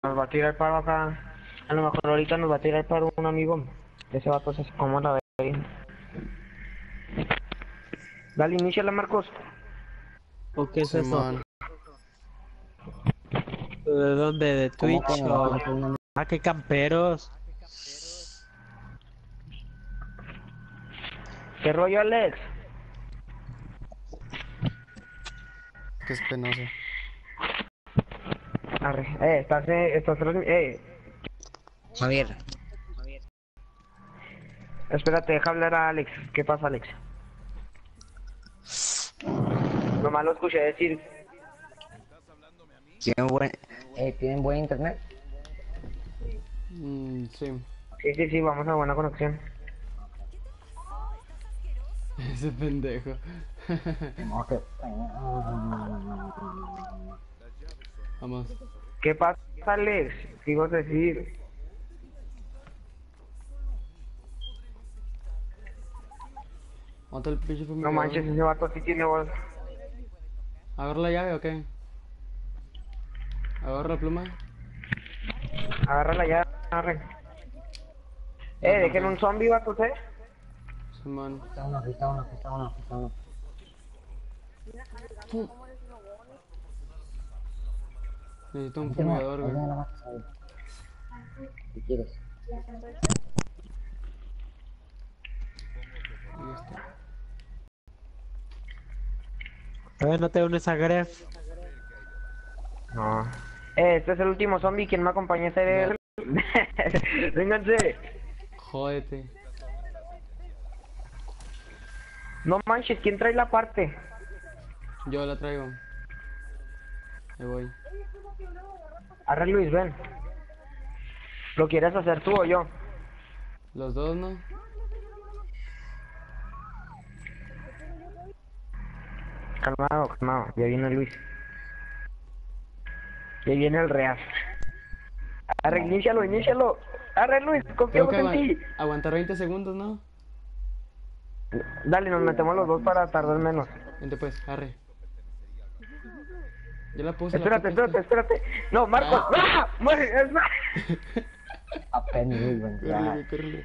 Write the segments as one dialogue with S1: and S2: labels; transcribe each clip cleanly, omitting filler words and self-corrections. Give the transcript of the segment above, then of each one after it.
S1: nos va a tirar paro acá. A lo mejor ahorita nos va a tirar paro un amigo. Ese vato se como la ve. Dale, iníciala, Marcos.
S2: ¿O qué es eso?
S3: Simón.
S2: ¿De dónde? ¿De
S4: ¿Cómo que
S2: Twitch
S4: me va a
S2: o...?
S4: conocer una
S2: Ah, qué camperos.
S1: ¿Qué rollo, Alex?
S3: Que es penoso.
S1: Arre. Estás
S4: Javier?
S1: espérate, deja hablar a Alex. ¿Qué pasa, Alex? Nomás lo escuché decir.
S4: ¿Tienen buen internet?
S3: Sí.
S1: Sí, vamos a buena conexión.
S3: Ese pendejo.
S4: No, que...
S3: Vamos.
S1: ¿Qué pasa, Alex? ¿Qué ibas a decir?
S3: Mata el pinche
S1: No
S3: fumigador.
S1: manches, ese vato sí tiene voz.
S3: ¿Agarra la llave o qué? ¿Agarra la pluma?
S1: Agárrala ya, arre. Dejen un zombie, vato, ¿eh?
S3: Simón.
S4: Está uno.
S3: Necesito un fumigador, güey.
S4: ¿Qué quieres?
S3: Ahí está.
S2: A ver, no te unes a Gref.
S1: No. Este es el último zombie. ¿Quién me acompaña a hacer el...? Vénganse.
S3: Jódete.
S1: No manches, ¿quién trae la parte?
S3: Yo la traigo. Ahí voy.
S1: Arre, Luis, ven. ¿Lo quieres hacer tú o yo?
S3: Los dos, ¿no?
S1: Calmado. Ya viene Luis. Ya viene el Real. Arre, inícialo. Arre, Luis,
S3: Tengo
S1: confiamos
S3: que
S1: en ti.
S3: aguantar 20 segundos, ¿no?
S1: Dale, nos metemos los dos para tardar menos.
S3: Vente pues, arre. Ya la puse.
S1: Espérate. No, Marcos. ¡Ah! ¡Muere! ¡Es más!
S4: Apenas iba a entrar.
S3: Córrele.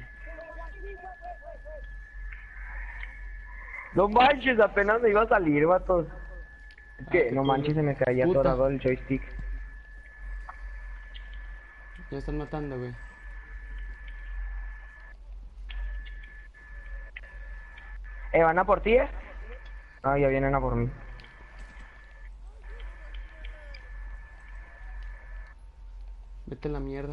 S1: No manches, apenas me iba a salir, vatos. Es que,
S3: qué
S1: no
S3: culo.
S1: manches, se me caía
S3: Puta.
S1: atorado el joystick.
S3: Ya están matando, güey.
S1: ¿Van a por ti, Ah, ya vienen a por mí.
S3: Vete a la mierda.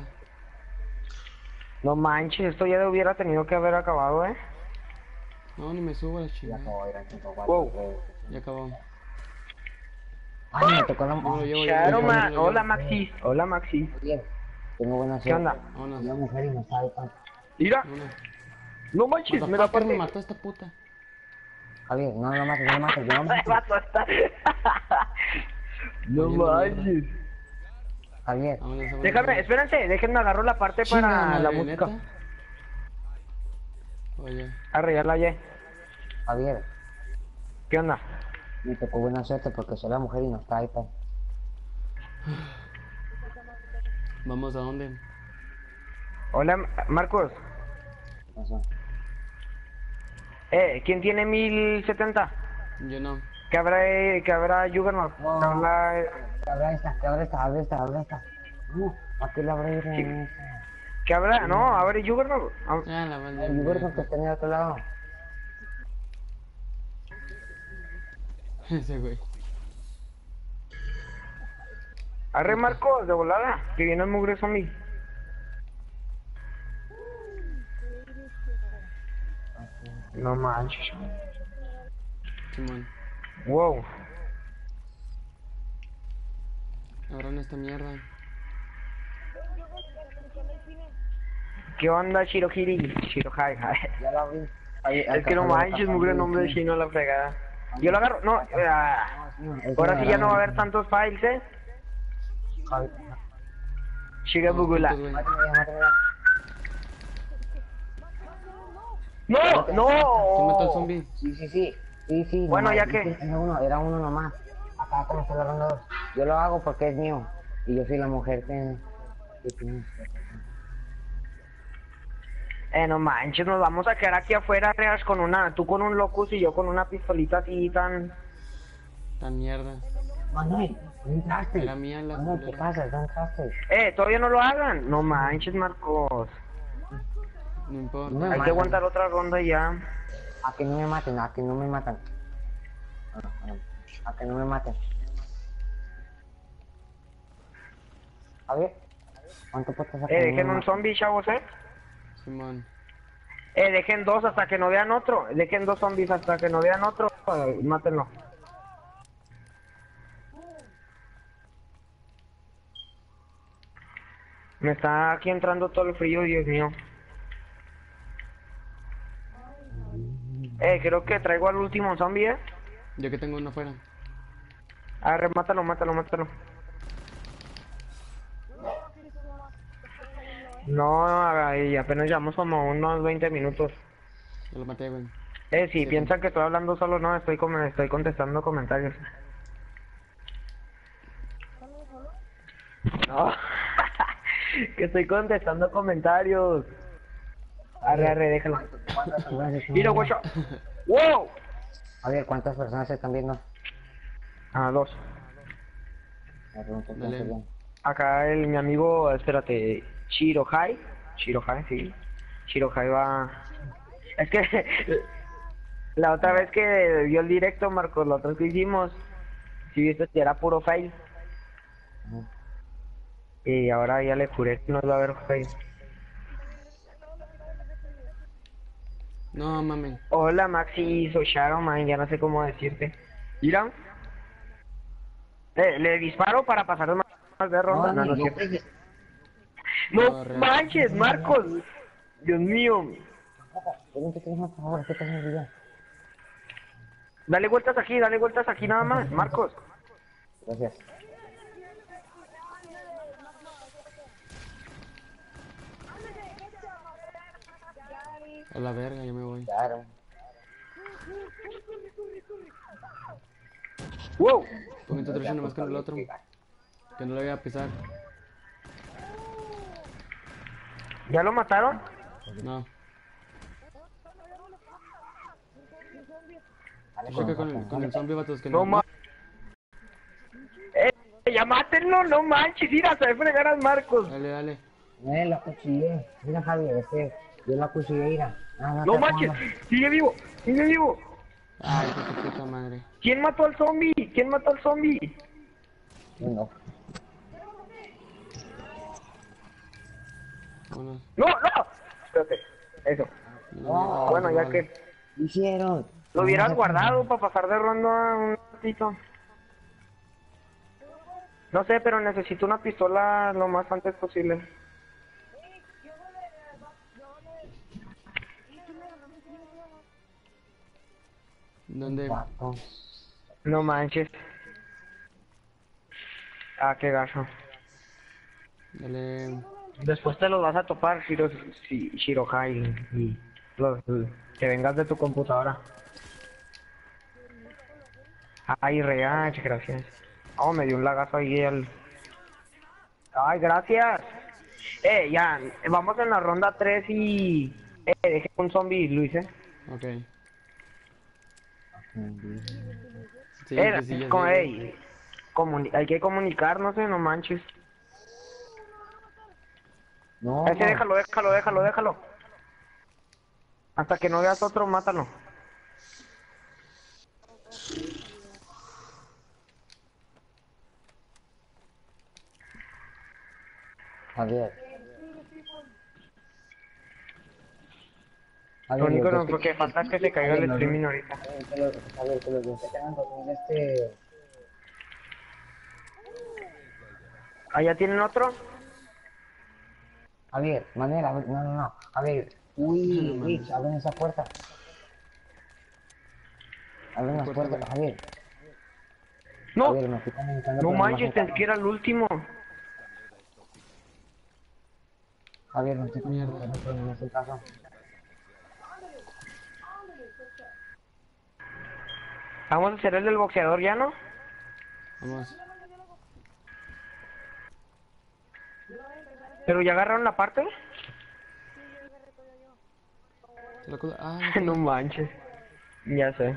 S1: No manches, esto ya hubiera tenido que haber acabado,
S3: No, ni me subo a la
S4: Ya
S3: chingada.
S4: acabó, eran 5-4.
S1: Wow.
S3: Ya acabó.
S4: Ay, me tocó la
S3: Yo me lo llevo,
S1: Claro,
S3: yo me lo
S1: ma.
S3: llevo.
S1: Hola, Maxi.
S4: Bien, tengo buena suerte.
S1: ¿Qué onda?
S3: Vámonos.
S4: Una mujer y me salta.
S1: Mira,
S3: Vámonos.
S1: no manches, me da
S3: Motherfucker, me
S1: parte.
S3: mató esta puta.
S4: Javier, no lo mates, yo no mates.
S1: Vato, está. No
S3: Valiendo
S1: manches.
S4: Javier,
S3: Vámonos.
S1: Déjenme agarro la parte para la música.
S3: Oye,
S1: Arre, ya la hallé.
S4: Javier,
S1: ¿Qué onda?
S4: me tocó buena suerte porque soy la mujer y no está ahí, pues.
S3: ¿vamos a dónde?
S1: Hola, Marcos.
S4: Pasó.
S1: ¿Quién tiene 1070?
S3: Yo no.
S1: ¿Qué habrá Juggernaut?
S4: No.
S1: ¿Qué habrá-
S4: Abre esta. Aquí la abre.
S1: ¿Qué habrá? No, abre Juggernaut.
S3: Ah, la madre.
S4: El Uber que tenía de otro lado.
S3: Ese güey.
S1: Arre, Marcos, de volada. Que viene el mugre zombie. No manches.
S3: Simón.
S1: Wow.
S3: Abran esta mierda.
S1: ¿Qué onda, Shirohiri? Shirohai.
S4: Ya la abrí.
S1: Es que no manches, mugre nombre de chino a la fregada. Yo lo agarro. No, ahora sí ya no va a haber tantos files, Shigabugula.
S3: Putos, güey.
S1: ¡No!
S3: ¿Quién mató al
S1: ¡No!
S3: zombie?
S4: Sí.
S1: Bueno,
S4: nomás,
S1: ya que-
S4: Era uno nomás. Acá comenzó la ronda 2. Yo lo hago porque es mío. Y yo soy la mujer que...
S1: No manches, nos vamos a quedar aquí afuera, Reas, con una, tú con un locus y yo con una pistolita así tan...
S3: Tan mierda.
S4: Manuel, no entraste.
S3: Era mía la
S4: Manuel, ¿qué
S3: culera.
S4: pasa? No entraste.
S1: Todavía no lo hagan. No manches, Marcos.
S3: No importa.
S4: No me
S1: Hay que
S4: matan.
S1: aguantar otra ronda y ya.
S4: A que no me maten, a que no me matan. A que no me maten. A ver, ¿cuánto puedes sacar?
S1: Dejen un zombie, chavos,
S3: Simón.
S1: Dejen dos hasta que no vean otro. Dejen dos zombies hasta que no vean otro. Mátenlo. Me está aquí entrando todo el frío, Dios mío. Creo que traigo al último zombie,
S3: Yo que tengo uno afuera.
S1: Arre, mátalo, mátalo, mátalo. No, ay, apenas llevamos como unos 20 minutos.
S3: Yo lo maté, güey.
S1: Si
S3: Sí,
S1: piensan que estoy hablando solo, no, estoy contestando comentarios. No, que estoy contestando comentarios. Arre, arre, déjalo. Mira, guacho. ¡Wow!
S4: A ver, ¿cuántas personas se están viendo?
S1: Dos.
S4: Me pregunto, ¿quién
S3: Dale.
S4: se viene?
S1: Acá mi amigo, espérate, Shirohai. Shirohai, sí. Shirohai va... Es que la otra vez que vio el directo, Marcos, la otra vez que hicimos, si viste que era puro fail.
S4: Ujú.
S1: Y ahora ya le juré que no iba a haber fail.
S3: No, mamen.
S1: Hola Maxi, soy Sharon, man, ya no sé cómo decirte. ¿Mira? ¿Le disparo para pasar más de ronda? No, no,
S4: no,
S1: es cierto.
S4: pegues.
S1: No
S3: Corre.
S1: manches, Marcos. Dios mío.
S4: Pregunta, por favor, ¿qué estás en el video?
S1: Dale vueltas aquí nada más, Marcos.
S4: Gracias.
S3: A la verga, yo me voy.
S4: Claro.
S1: Wow.
S3: Póngate otro nomás con el otro. Que no le voy a pisar.
S1: ¿Ya lo mataron?
S3: No.
S4: Dale,
S3: Yo creo que con el zombie vatos que
S1: No
S3: no.
S1: ma... Ya mátenlo, no manches, ir a saber fregar al Marcos.
S3: Dale, dale.
S4: Lo acuchillé. Mira, Javier, yo lo acuchillé, mira.
S1: No manches, sigue vivo, sigue vivo.
S3: Ay, qué tu puta madre.
S1: ¿Quién mató al zombie? ¿Quién mató al zombie?
S4: No.
S3: Vámonos.
S1: No, no. Espérate, eso.
S3: No,
S1: Bueno, ya
S3: vale.
S1: que
S4: ¿Qué hicieron?
S1: lo hubieras guardado para pasar de ronda un ratito. No sé, pero necesito una pistola lo más antes posible.
S3: ¿Dónde?
S4: Vatos.
S1: No manches. Qué gacho.
S3: Dale.
S1: Después te los vas a topar, Shirohai, y que vengas de tu computadora. Ay, reach, gracias. Oh, me dio un lagazo ahí el... Ay, gracias. Ya, vamos en la ronda 3 y... dejé un zombie, Luis,
S3: Ok. Sí,
S1: Eh,
S3: que sí, ya
S1: con,
S3: sé.
S1: ey, hay que comunicarnos, no manches.
S4: No.
S1: Ese déjalo. Hasta que no veas otro, mátalo.
S4: Javier.
S1: Lo único
S4: los dos
S1: que falta es que se caiga el streaming ahorita.
S4: Javier, que los dos que tengan 2000
S1: ¿Allá tienen otro?
S4: Javier, Manuel, no. Javier. Uy, Rich, abren esa puerta. Abren las
S3: puerta,
S4: puertas,
S3: güey?
S4: Javier.
S1: No,
S4: Javier, me estoy comunicando
S1: no
S4: con el
S1: manches,
S4: imagen.
S1: pensé que era el último.
S4: Javier, me estoy comunicando con el imagen caso.
S1: Vamos a hacer el del boxeador ya, ¿no?
S3: Vamos.
S1: ¿Pero ya agarraron la parte?
S3: Ah,
S1: No manches. Ya sé.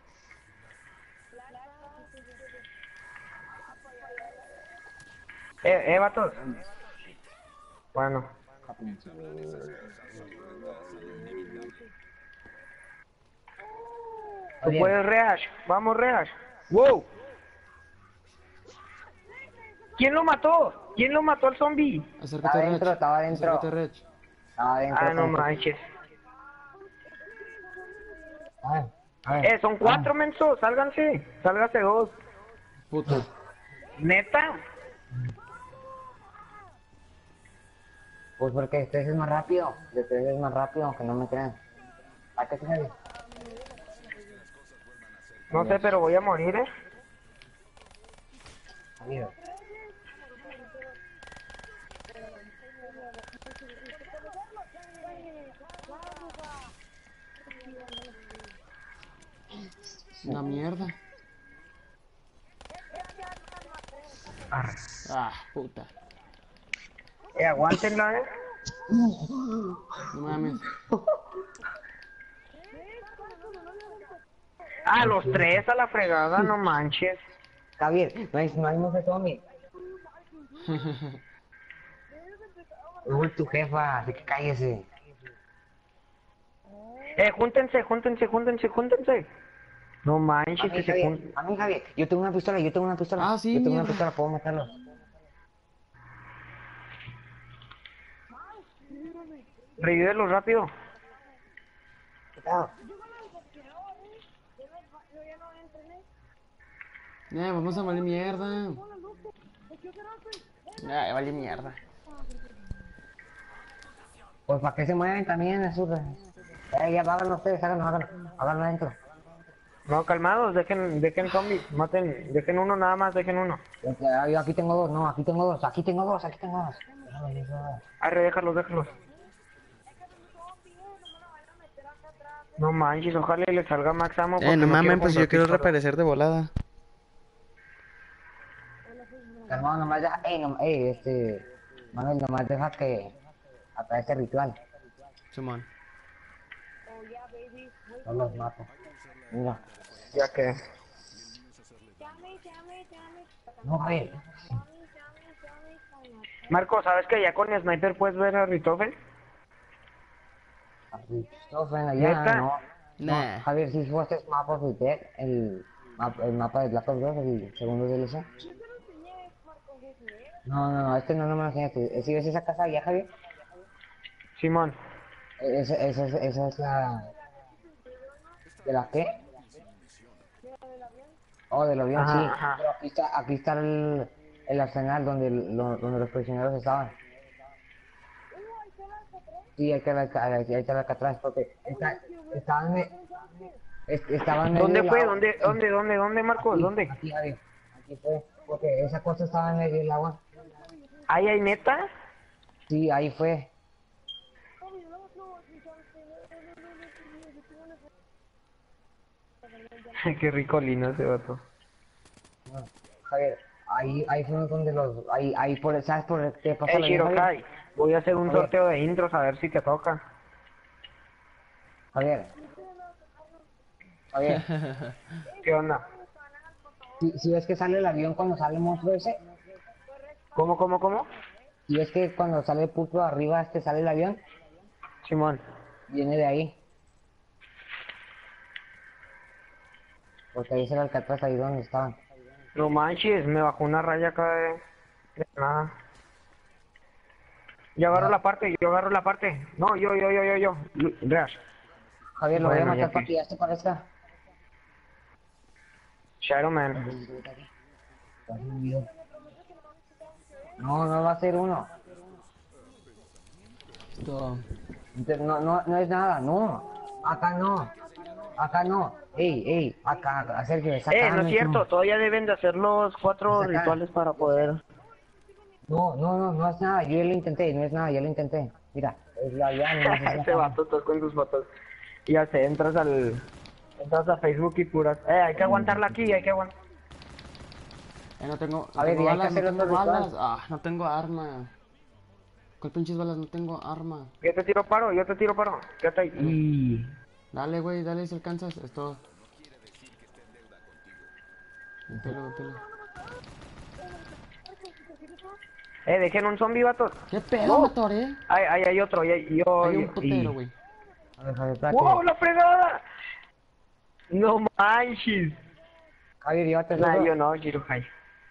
S1: Vatos. Bueno. Tú
S4: Bien.
S1: puedes, Reash. Vamos, Reash. ¡Wow! ¿Quién lo mató? ¿Quién lo mató al zombie?
S3: acércate,
S4: Estaba adentro,
S3: Rech.
S4: estaba adentro.
S3: Acércate, Rech.
S4: Estaba adentro.
S1: Ah, no manches.
S4: A ver.
S1: Son 4 mensos. Sálganse. Sálgase 2.
S3: Puto.
S1: ¿Neta?
S4: Pues porque este es más rápido. Este es más rápido, aunque no me crean. ¿A qué se sale?
S1: No sé, pero voy a morir,
S4: Amigo.
S3: Una mierda.
S1: Arre.
S3: Ah, puta.
S1: Aguántenla,
S3: No mames.
S1: Ah, los 3 a la fregada, no manches.
S4: Javier, no hay mucho zombie. Uy, tu jefa, así que cállese.
S1: Júntense. No manches, que se junten.
S4: A mí, Javier, yo tengo una pistola.
S3: Ah, sí,
S4: Yo tengo una
S3: mierda.
S4: pistola, puedo matarlos.
S1: Revívelos rápido.
S4: Cuidado.
S3: Vamos a valer mierda. Ya vale mierda.
S4: Pues para que se mueven también, azul. Ya, háganlo ustedes, háganlo adentro.
S1: No, calmados, dejen zombies, dejen uno nada más, dejen uno.
S4: Yo aquí tengo dos, no, aquí tengo dos.
S1: Arre, déjalos. No manches, ojalá y le salga Max Ammo. porque
S5: No mames,
S1: quiero
S5: pues yo
S1: comprar
S5: quiero
S1: pistola.
S5: reaparecer de volada.
S4: Hermano, nomás deja, Manuel, nomás deja que acá este ritual.
S3: Simón.
S4: No los mato. Mira.
S1: Ya que.
S4: No, Javier.
S1: Marco, ¿sabes que ya con Sniper puedes ver a Ritofe?
S4: No, ven allá,
S1: ¿Neta?
S4: no.
S3: Nah.
S4: No, Javier, si jugaste Map of the Dead, el mapa de Black Ops 2, el segundo DLC. No, este no me lo enseñaste. ¿Sí ves esa casa allá, Javier?
S1: Simón.
S4: Esa es la... ¿De la qué? Oh, del avión,
S1: Ajá,
S4: sí.
S1: ajá.
S4: Pero aquí está el arsenal donde los prisioneros estaban. Sí, ahí está la atrás, porque estaban en medio
S1: ¿Dónde
S4: del
S1: fue?
S4: agua.
S1: ¿Dónde, Marcos?
S4: Aquí,
S1: ¿Dónde?
S4: Aquí, Javier. Aquí fue, porque esa cosa estaba en medio del agua.
S1: ¿Ahí hay neta?
S4: Sí, ahí fue.
S1: Qué rico lino ese vato.
S4: Javier, ahí fue donde ¿sabes por qué pasó la vida, Javier?
S1: Shirokai, voy a hacer un
S4: Javier.
S1: sorteo de intros a ver si te toca.
S4: Javier,
S1: ¿Qué onda?
S4: si ves que sale el avión cuando sale el monstruo ese,
S1: ¿Cómo?
S4: si ves que cuando sale el pulpo arriba sale el avión,
S1: Simón.
S4: viene de ahí. Porque ahí es el Alcatraz, ahí donde estaban.
S1: No manches, me bajó una raya acá de nada. Yo agarro la parte. No, yo. Reash.
S4: Javier, lo voy a
S1: Bueno, ya
S4: matar para
S1: que-
S4: que ya te parezca.
S1: Shadow Man.
S4: No va a ser uno.
S3: Esto.
S4: No es nada, no. Acá no. Ey, acá, Sergio, es acá.
S1: No es cierto, todavía deben de hacer los 4
S4: Es acá.
S1: rituales para poder...
S4: No es nada, yo ya lo intenté, no es nada, ya lo intenté. Mira, es la ya, no es
S1: Ese vato, estás con tus fotos. Ya sé, entras a Facebook y puras... hay que aguantarla aquí, hay que aguantar.
S3: No tengo.
S4: A ver,
S3: tengo
S4: y hay que
S3: balas,
S4: hacer
S3: no tengo
S4: otro ritual.
S3: balas. Ah, no tengo arma. ¿Cuál pinches balas? No tengo arma.
S1: Yo te tiro paro, yo te tiro paro. Quédate ahí.
S3: Dale, güey, dale si alcanzas. Es todo. Pelo.
S1: Dejen un zombie, vatos.
S3: ¿Qué pedo, Mator,
S1: Hay otro,
S3: Hay un putero, güey.
S4: A ver, Javier, espérate.
S1: ¡Wow, la fregada! No manches.
S4: Javier, llévate
S1: Nah,
S4: eso.
S1: yo no, Shirohai.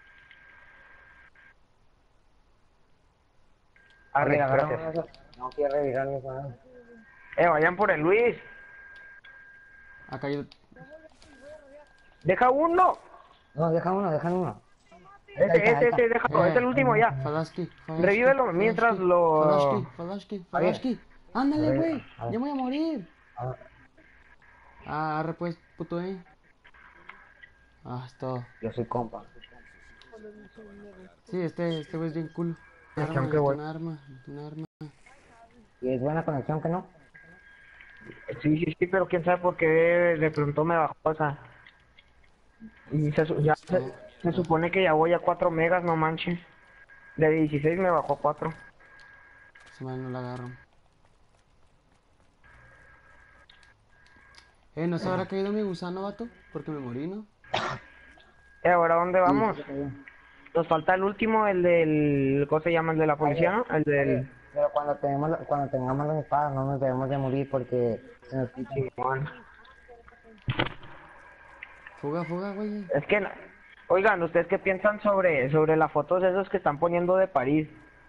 S1: Arre,
S4: Javier, agarra uno
S1: gracias.
S4: de esos. No quiero revirarme con él.
S1: Vayan por el Luis.
S3: Acá yo...
S1: Deja uno.
S4: No, deja uno. Ahí
S1: Ese,
S4: está.
S1: déjalo, es el último ya.
S3: Falaski.
S1: Revívelo mientras lo...
S3: Falaski. Ándale,
S4: A ver,
S3: güey.
S4: a ver.
S3: Ya me voy a morir.
S4: Ah,
S3: Arre pues, puto, es todo.
S4: yo soy compa.
S3: Sí, este güey es bien cool.
S4: Conexión que voy.
S3: Un arma.
S4: ¿Y es buena conexión que no?
S1: Sí, pero quién sabe por qué de pronto me bajó, o sea... Y se supone que ya voy a 4 megas, no manches. De 16 me bajó a 4.
S3: Se mal no la agarro. ¿No se habrá caído mi gusano, vato? Porque me morí, ¿no?
S1: ¿Ahora dónde vamos?
S4: Sí, sí.
S1: Nos falta el último, el del... ¿Cómo se llama? El de la policía, ¿no? El del...
S4: Pero cuando tengamos las espadas no nos debemos de morir porque se nos quita.
S1: Simón.
S3: Fuga, güey.
S1: Es que... Oigan, ¿ustedes qué piensan sobre las fotos esos que están poniendo de París?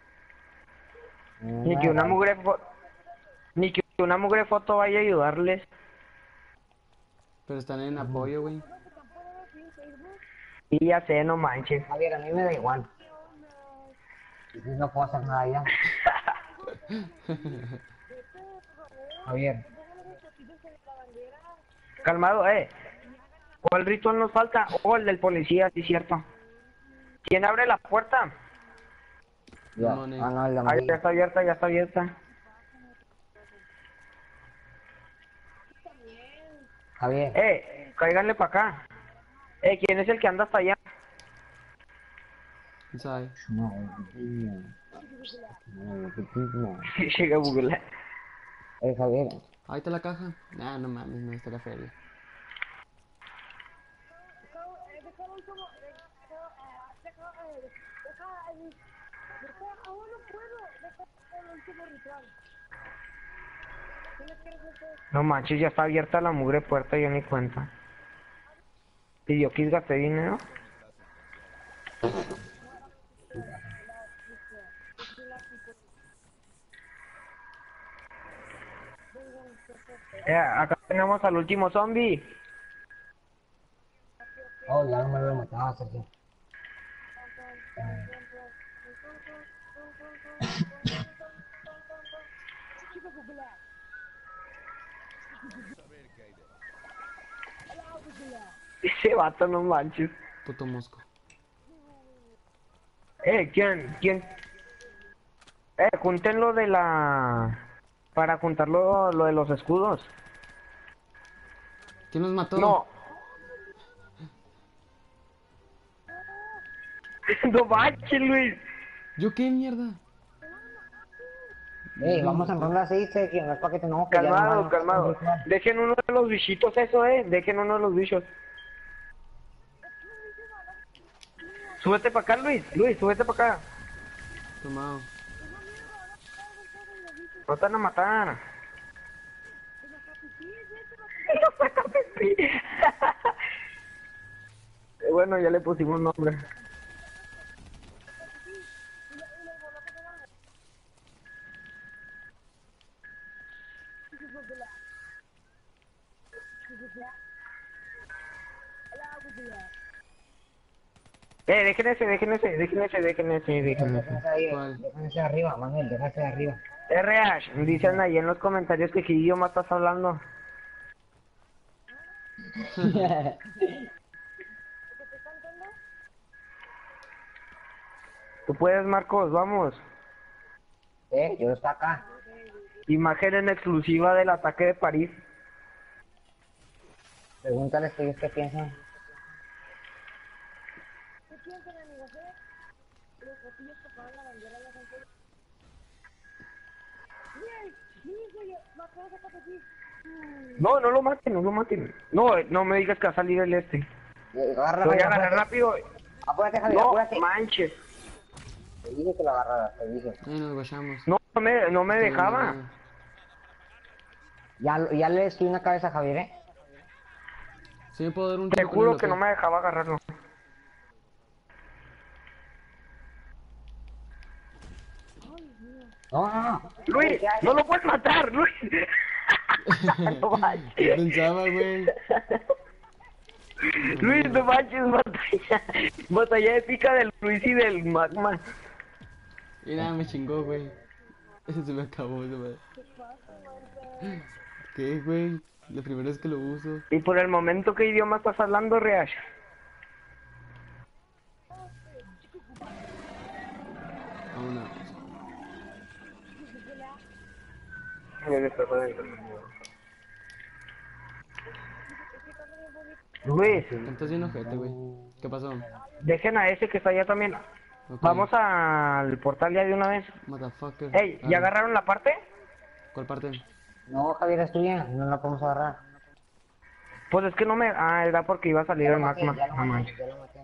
S1: Ni que una mugre foto vaya a ayudarles.
S3: Pero están en apoyo, güey.
S1: Y ya sé, no manches.
S4: Javier, a mí me da igual. No puedo hacer nada ya. Javier,
S1: Calmado, ¿Cuál ritual nos falta? El del policía, sí, cierto. ¿Quién abre la puerta?
S4: ya.
S3: No,
S4: Ah, no, el de
S1: Ah,
S4: amarillo.
S1: ya está abierta, ya está abierta.
S4: Javier,
S1: Cáiganle para acá. ¿Quién es el que anda hasta allá?
S3: ¿Quién sabe?
S4: no.
S1: Llega a Google.
S4: Javier,
S3: Ahí está la caja. Nah, no mames, no, está la feria.
S1: No manches, ya está abierta la mugre puerta, yo ni cuenta. ¿Y yo qué gasté dinero? Acá tenemos al último zombie.
S4: oh, ya no me lo mataba, Sergio.
S1: Ese vato, no manches.
S3: Puto mosco.
S1: ¿Quién? Junten lo de la... Para juntar lo de los escudos.
S3: ¿Quién nos mató?
S1: No. No manches, Luis.
S3: ¿Yo qué mierda?
S4: Vamos en ronda 6, Sergio, no es para que te enojes. ya
S1: Calmado,
S4: nomás-
S1: calmado. Dejen uno de los bichitos eso, Dejen uno de los bichos. Súbete para acá, Luis. Luis, súbete para acá.
S3: Tomado.
S1: No te van a matar. Bueno, ya le pusimos nombre. Dejen ese.
S3: ¿Cuál?
S4: Déjense arriba, Manuel, déjense arriba.
S1: RH, dicen ahí en los comentarios que qué idioma estás hablando. Tú puedes, Marcos, vamos.
S4: Yo está acá.
S1: Imagen en exclusiva del ataque de París.
S4: Pregúntales que ellos qué piensan.
S1: No, no lo maten, no lo maten. No, no me digas que va a salir el este.
S4: Agarra,
S1: Lo voy a
S4: Javier,
S1: agarrar
S4: apúrate.
S1: rápido.
S4: Apúrate, Javier,
S1: No
S4: apúrate.
S1: manches.
S4: Te dije que lo agarraras, te dije.
S3: Ahí nos guachamos.
S1: No me dejaba.
S4: Ya le destruí una cabeza a Javier, ¿eh?
S3: Sí me puedo dar un
S1: Te
S3: tiro con
S1: juro
S3: él,
S1: que
S3: ¿o
S1: no
S3: qué?
S1: me dejaba agarrarlo.
S4: No, no, no.
S1: Luis, no lo puedes matar, Luis. No manches.
S3: ¿Qué pensaba, güey?
S1: Luis, no manches, batalla. Batalla épica del Luis y del Magma.
S3: Y nada, me chingó, güey. Se me acabó, se me... ¿Qué, güey? La primera vez que lo uso.
S1: Y por el momento, ¿qué idioma estás hablando, Reash?
S3: Vámonos.
S1: Luis,
S3: Cantas bien ojete, güey. ¿Qué pasó?
S1: dejen a ese que está allá también.
S3: Ok.
S1: Vamos al portal ya de una vez.
S3: Motherfucker.
S1: Ey, ¿ya agarraron la parte?
S3: ¿Cuál parte?
S4: No, Javier, es tuya. No la podemos agarrar.
S1: Pues es que no me... Ah, era porque iba a salir el Magma.
S4: Ya lo
S1: No
S4: maté,
S1: manches.
S4: ya lo maté.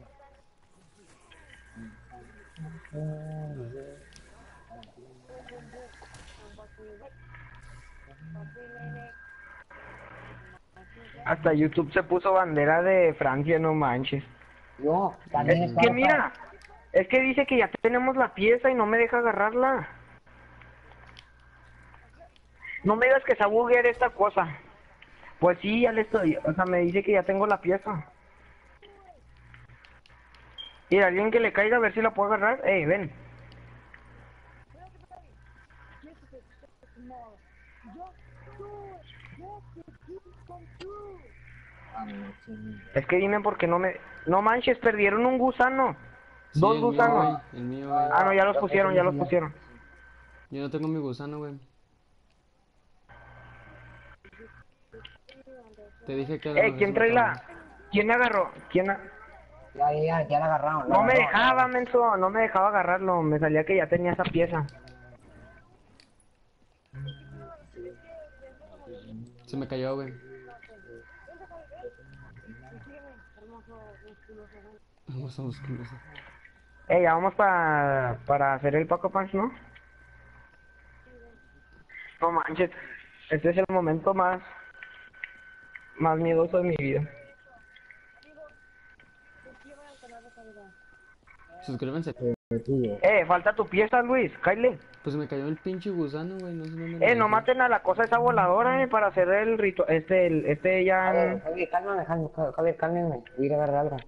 S1: Hasta YouTube se puso bandera de Francia, no manches.
S4: Yo, también
S1: Es
S4: está
S1: que
S4: otra.
S1: mira, es que dice que ya tenemos la pieza y no me deja agarrarla. No me digas que se va a buguear esta cosa. Pues sí, ya le estoy, o sea, me dice que ya tengo la pieza. Y alguien que le caiga a ver si la puedo agarrar. Ven. Es que dime por qué no me... No manches, perdieron un gusano.
S3: Sí,
S1: Dos
S3: el mío,
S1: gusanos.
S3: güey. El mío, güey.
S1: Ah, no, ya los pusieron, ya los pusieron.
S3: Yo no tengo mi gusano, güey. Te dije que...
S1: ¿Quién trae la...? ¿Quién me agarró?
S4: Ya la agarraron.
S1: No me dejaba, menso, no me dejaba agarrarlo. Me salía que ya tenía esa pieza.
S3: Se me cayó, güey. Hermoso musculoso.
S1: Ya vamos para hacer el Paco Punch, ¿no? No manches, este es el momento más miedoso de mi vida.
S3: Suscríbanse.
S1: Falta tu pieza, Luis, Kyle.
S3: Pues se me cayó el pinche gusano, güey. No sé dónde lo
S1: No
S3: dejé.
S1: maten a la cosa esa voladora, para hacer el ritual. Este ya...
S4: Javier, Javier, cálmame. Voy a ir a agarrar algo.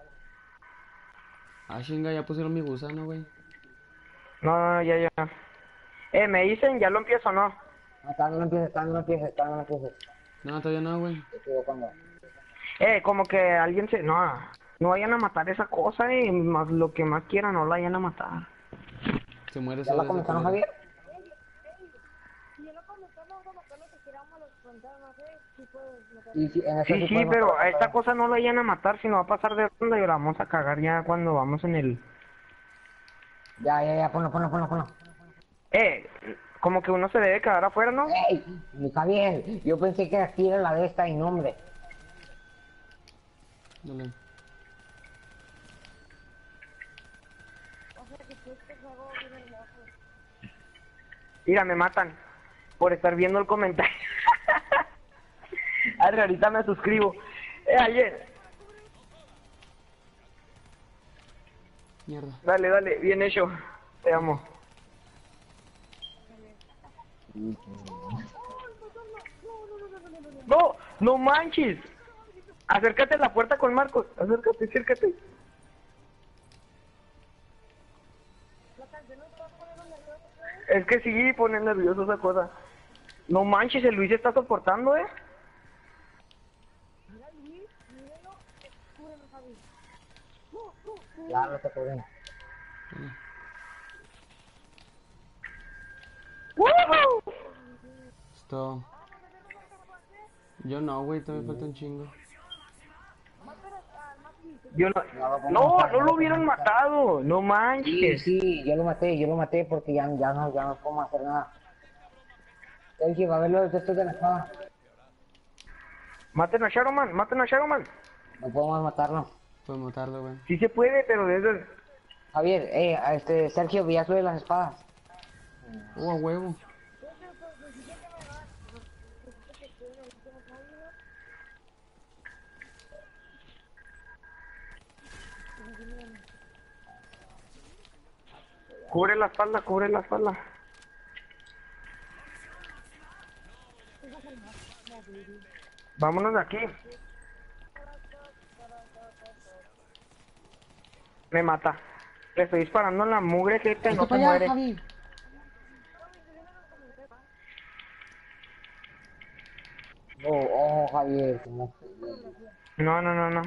S3: Ah, chinga, ya pusieron mi gusano, güey.
S1: No, ya. Me dicen, ¿ya lo empiezo o no?
S4: No, todavía no empieces.
S3: No, todavía no, güey.
S4: Te equivocando.
S1: Como que alguien se... No vayan a matar esa cosa, más lo que más quieran, no la vayan a matar.
S3: Se muere
S4: ¿Ya
S3: solo
S4: la comentaron, Javier? Sí, en esta
S1: Sí,
S4: puedes
S1: pero
S4: matar,
S1: a esta cosa no la vayan a matar, sino va a pasar de ronda y la vamos a cagar ya cuando vamos en el...
S4: Ya, ponlo.
S1: Como que uno se debe quedar afuera, ¿no?
S4: ¡Ey! Javier, yo pensé que aquí era la de esta y nombre.
S3: Dale.
S1: Mira, me matan por estar viendo el comentario. Arre, ahorita me suscribo. Ayer.
S3: Mierda.
S1: Dale, bien hecho. Te amo. No manches. Acércate a la puerta con Marcos. Acércate. Es que sí, pone nervioso esa cosa. No manches, el Luis está soportando,
S4: Ya lo te cubrí.
S1: ¡Woohoo!
S3: Esto... Yo no, güey, todavía falta un chingo.
S1: Yo no lo hubieran matado, no manches.
S4: Sí, yo lo maté porque ya no podemos hacer nada. Sergio, va a ver los textos de la espada.
S1: Maten a Shadowman, maten a Shadowman.
S4: No podemos matarlo.
S3: Puedes matarlo, güey.
S1: Sí se puede, pero desde...
S4: Javier, Sergio, ya sube las espadas.
S3: A huevo.
S1: Cubre la espalda, cubre la espalda. Vámonos de aquí. Me mata. Le estoy disparando en la mugre que
S3: Está
S1: no se
S3: para allá,
S1: muere.
S3: Javi.
S4: Oh, Javier, ¿cómo?
S1: No, no, no, no.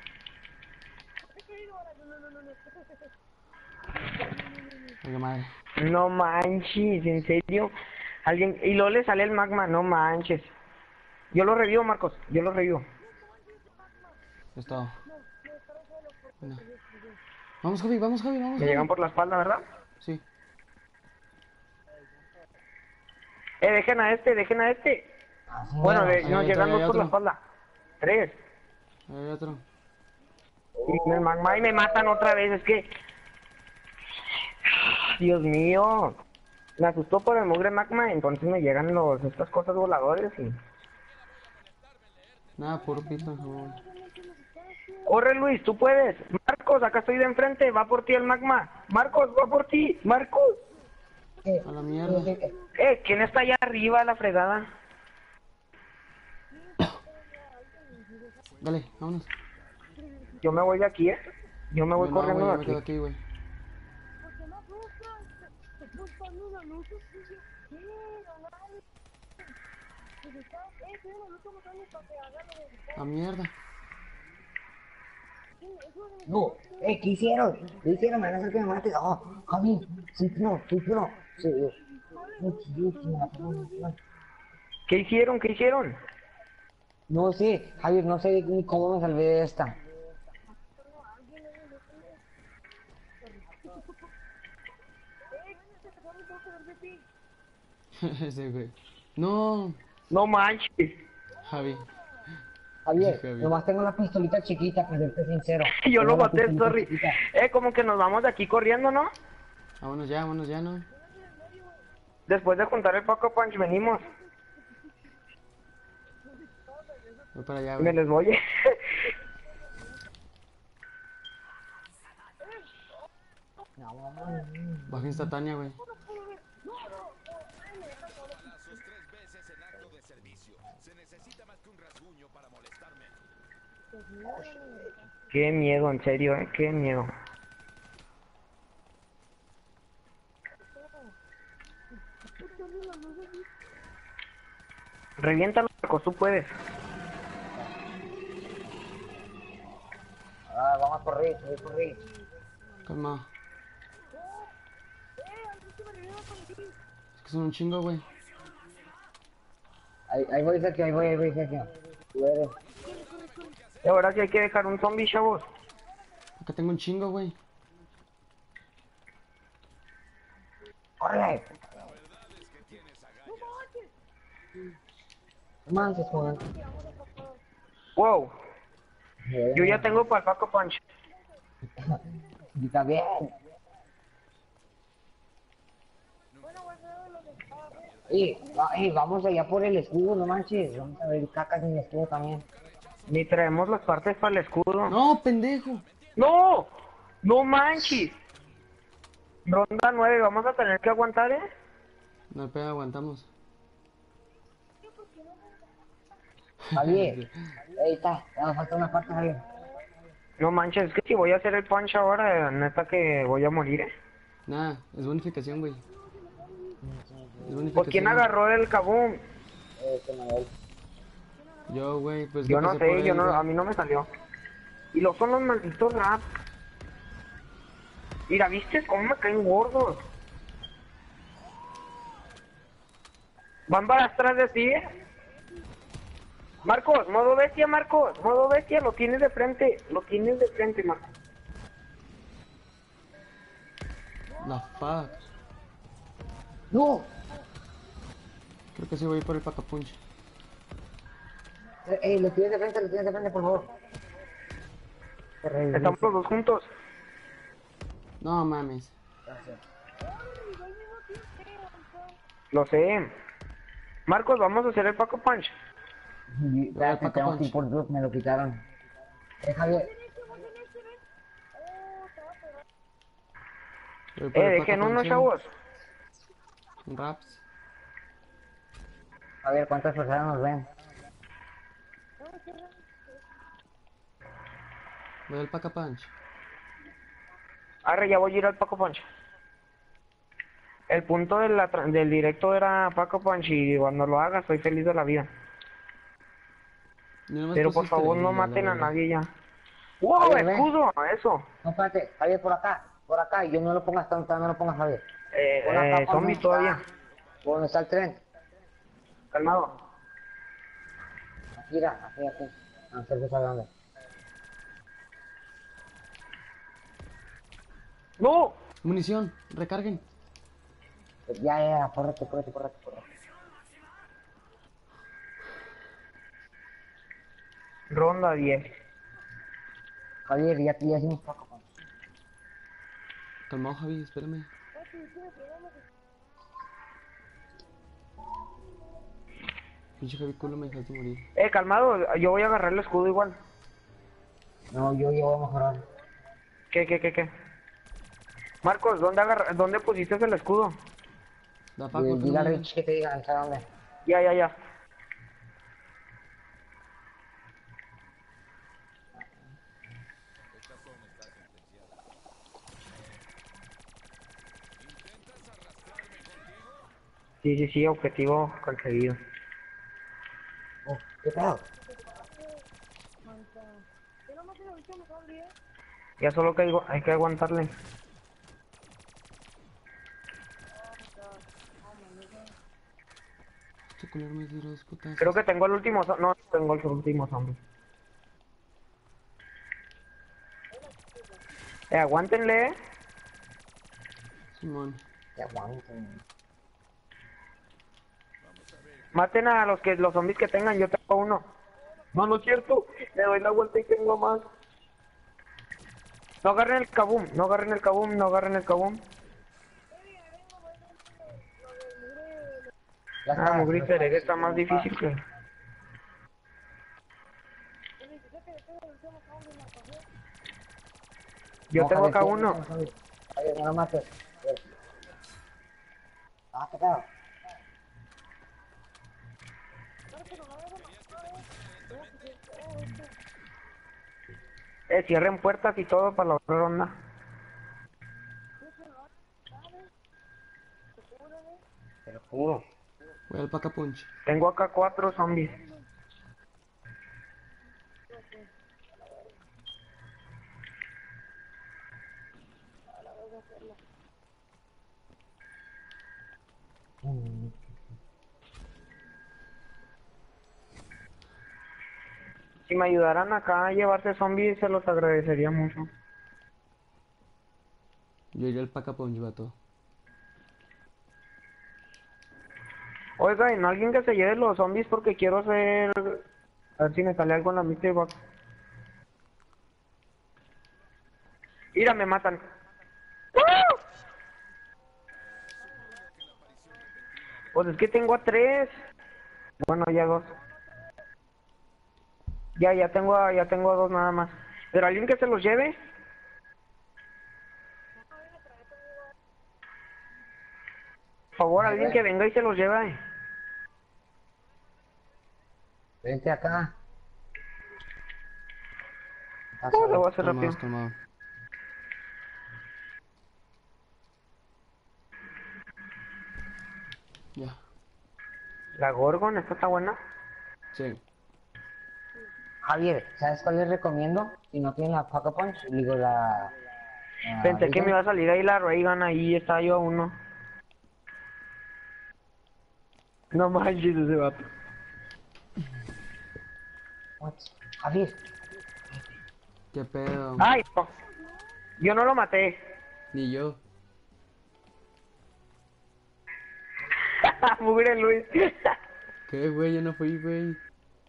S3: Oye, madre.
S1: No manches, en serio. Alguien... Y luego le sale el magma, no manches. Yo lo revivo, Marcos. Yo lo revivo.
S3: Es todo. Bueno. Vamos, Javi, vamos, Javi, vamos.
S1: Me
S3: Javi.
S1: llegan por la espalda, ¿verdad?
S3: Sí.
S1: Dejen a este, dejen a este.
S4: Así
S1: Bueno,
S4: no.
S1: nos
S3: hay
S1: llegan
S3: otro,
S1: dos
S3: hay
S1: por la
S3: otro.
S1: espalda. 3.
S3: Hay otro.
S1: Y el magma y me matan otra vez, es que... Dios mío. Me asustó por el mugre magma, entonces me llegan estas cosas voladores y...
S3: Nada, puro pito, no.
S1: Corre Luis, tú puedes. Marcos, acá estoy de enfrente, va por ti el magma. Marcos, va por ti. Marcos.
S3: A la mierda.
S1: ¿Quién está allá arriba, la fregada?
S3: Dale, vámonos.
S1: Yo me voy de aquí, Yo me voy
S3: Yo no,
S1: corriendo
S3: güey,
S1: de
S3: yo me quedo
S1: aquí.
S3: aquí, güey. A mierda.
S4: No, ¿qué hicieron? ¿Qué hicieron? Me van a hacer que me mate. Oh, Javi, sí, no, sí, no. Sí,
S1: ¿Qué hicieron? ¿Qué hicieron?
S4: no sé, Javier, no sé ni cómo me salvé de esta.
S3: Ese, güey. No,
S1: No manches.
S3: Javi.
S4: Javier,
S3: Javier.
S4: nomás tengo la pistolita chiquita, para serte sincero.
S1: Yo lo
S4: Tengo la
S1: maté,
S4: pistolita
S1: sorry.
S4: chiquita.
S1: Como que nos vamos de aquí corriendo, ¿no?
S3: Vámonos ya, ¿no?
S1: Después de juntar el Paco Punch, venimos.
S3: Voy para allá,
S1: Me
S3: güey.
S1: les voy.
S3: Baja instantánea, güey.
S5: Sus 3 veces en acto de servicio. Se necesita más que un rasguño para molestarme.
S1: Qué miedo, en serio, qué miedo. Reviéntalo, Marcos, tú puedes.
S4: Vamos a correr, voy a correr.
S3: Calma. Es que son un chingo, güey.
S4: Ahí voy, Sergio, ahí voy, Sergio. Tú eres.
S1: Y ahora sí hay que dejar un zombie, chavos.
S3: Acá tengo un chingo, güey.
S4: ¡Corre! No manches, Juan.
S1: Wow, yo ya tengo para el Paco Punch.
S4: Y está bien. Vamos allá por el escudo, no manches. Vamos a ver cacas en el escudo también.
S1: Ni traemos las partes para el escudo.
S3: No, pendejo.
S1: ¡No! ¡No manches! Ronda 9, vamos a tener que aguantar,
S3: No, pero aguantamos.
S4: Javier, ahí está, ya me falta una parte, Javier.
S1: No manches, es que si voy a hacer el punch ahora, neta que voy a morir,
S3: Nada, es bonificación, güey. Es bonificación.
S1: ¿Pues quién agarró el kabum?
S4: Manuel.
S3: Yo, güey, pues
S1: Yo no
S3: pasé por
S1: sé,
S3: ahí,
S1: yo no,
S3: güey.
S1: a mí no me salió. Y lo son los malditos rap. Mira, ¿viste cómo me caen gordos? Van para atrás de ti, Marcos, modo bestia, Marcos, modo bestia, lo tienes de frente, Marcos.
S3: La fuck.
S4: ¡No!
S3: Creo que sí voy por el pacapunch.
S4: Lo tienes de frente, por favor.
S1: Estamos los dos juntos.
S3: No mames.
S4: Gracias.
S1: Lo sé. Marcos, vamos a hacer el Paco Punch.
S4: Espérate, tengo que ir por drop, me lo quitaron. Javier,
S3: Voy por el
S1: dejen unos
S3: pacapunch.
S1: chavos.
S3: Raps.
S4: Javier, ¿cuántas personas nos ven?
S3: Voy al pacapunch.
S1: Arre, ya voy a ir al Paco Punch. El punto del directo era Paco Punch y cuando lo haga soy feliz de la vida.
S3: Yo nomás
S1: Pero
S3: puse
S1: por favor no
S3: estrellas, la
S1: maten a
S3: verdad.
S1: nadie ya. ¡Wow!
S4: Javier, ven.
S1: ¡Escudo! Eso.
S4: No, espérate, Javier, por acá, y yo no lo pongas tanto, no lo pongas, Javier. Por acá, por
S1: Zombies
S4: donde
S1: todavía.
S4: está- Por donde está el tren.
S1: Calmado.
S4: Aquí, mira, aquí. No sé qué sabe dónde.
S1: ¡No!
S3: Munición, recarguen.
S4: Ya, correcto.
S1: Ronda 10.
S4: Javier, ya hicimos Paco Punch.
S3: Calmado, Javi, espérame. Pinche Javi culo, me dejaste morir.
S1: Calmado, yo voy a agarrar el escudo igual.
S4: No, yo voy a mejorar.
S1: ¿Qué? Marcos, ¿dónde pusiste el escudo?
S3: Da Paco,
S4: Dile a Rich que te diga, ¿sabes dónde?
S1: Ya. Sí, objetivo conseguido.
S4: Oh, ¿qué pedo?
S1: Ya solo que hay que aguantarle.
S3: Este culero me tiró dos putazos.
S1: Creo que tengo el último no, tengo el último zombie. Aguántenle.
S3: Simón.
S4: Te aguanten.
S1: Maten a los zombies que tengan, yo tengo uno. No es cierto. Le doy la vuelta y tengo más. No agarren el kabum, no agarren el kabum.
S4: Ya está.
S1: Mugrita, que está más difícil que... Yo
S4: No,
S1: tengo
S4: Javier,
S1: acá
S4: tú,
S1: uno.
S4: Javier, no lo mates. ¿Qué pedo?
S1: Cierren puertas y todo para la otra ronda.
S4: Te lo juro.
S3: Voy al pacapunch.
S1: Tengo acá 4 zombies. Si me ayudaran acá a llevarse zombies, se los agradecería mucho.
S3: Yo iré al pacapunch, vato.
S1: Oiga, ¿y no alguien que se lleve los zombies porque quiero hacer... A ver si me sale algo en la mystery box. Mira, me matan. ¡Ah! Pues es que tengo a 3. Bueno, ya 2. Ya tengo a 2 nada más. Pero alguien que se los lleve. Por favor, alguien que venga y se los lleve.
S4: Vente acá.
S1: ¿Cómo lo voy a hacer
S3: Calmado,
S1: rápido?
S3: calmado. Ya.
S1: La Gorgon, esta está buena.
S3: Sí.
S4: Javier, ¿sabes cuál les recomiendo? Si no tienen la Paco Punch, digo la...
S1: Pensé que me iba
S4: Reagan.
S1: a salir ahí la Reagan, ahí está yo a uno. No manches ese vato.
S4: What? Javier,
S3: ¿Qué pedo?
S1: ¡Ay, no! Yo no lo maté.
S3: Ni yo.
S1: Mugre Luis.
S3: ¿Qué, güey? Yo no fui, güey.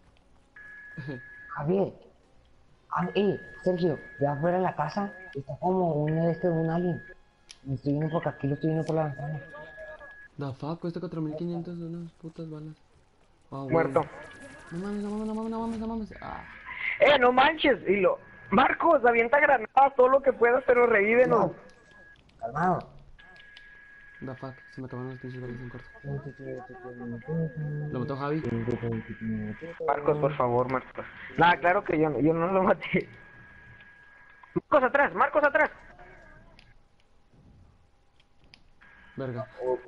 S4: Javier, Sergio, ya afuera de la casa está como un alien. Me estoy viendo porque aquí lo estoy viendo por la ventana.
S3: The fuck, cuesta 4500 unas putas balas. Ah, güey.
S1: Muerto.
S3: No mames, no mames, no mames, no mames, no mames. Ah.
S1: No manches. Y lo... Marcos, avienta granadas, todo lo que puedas, pero revívenos.
S4: Calmado.
S3: The fuck, se me acabaron los pinches balas en corto. Lo mató Javi.
S1: Marcos, por favor, Marcos. Nada, claro que yo no lo maté. Marcos atrás, Marcos atrás.
S3: Verga.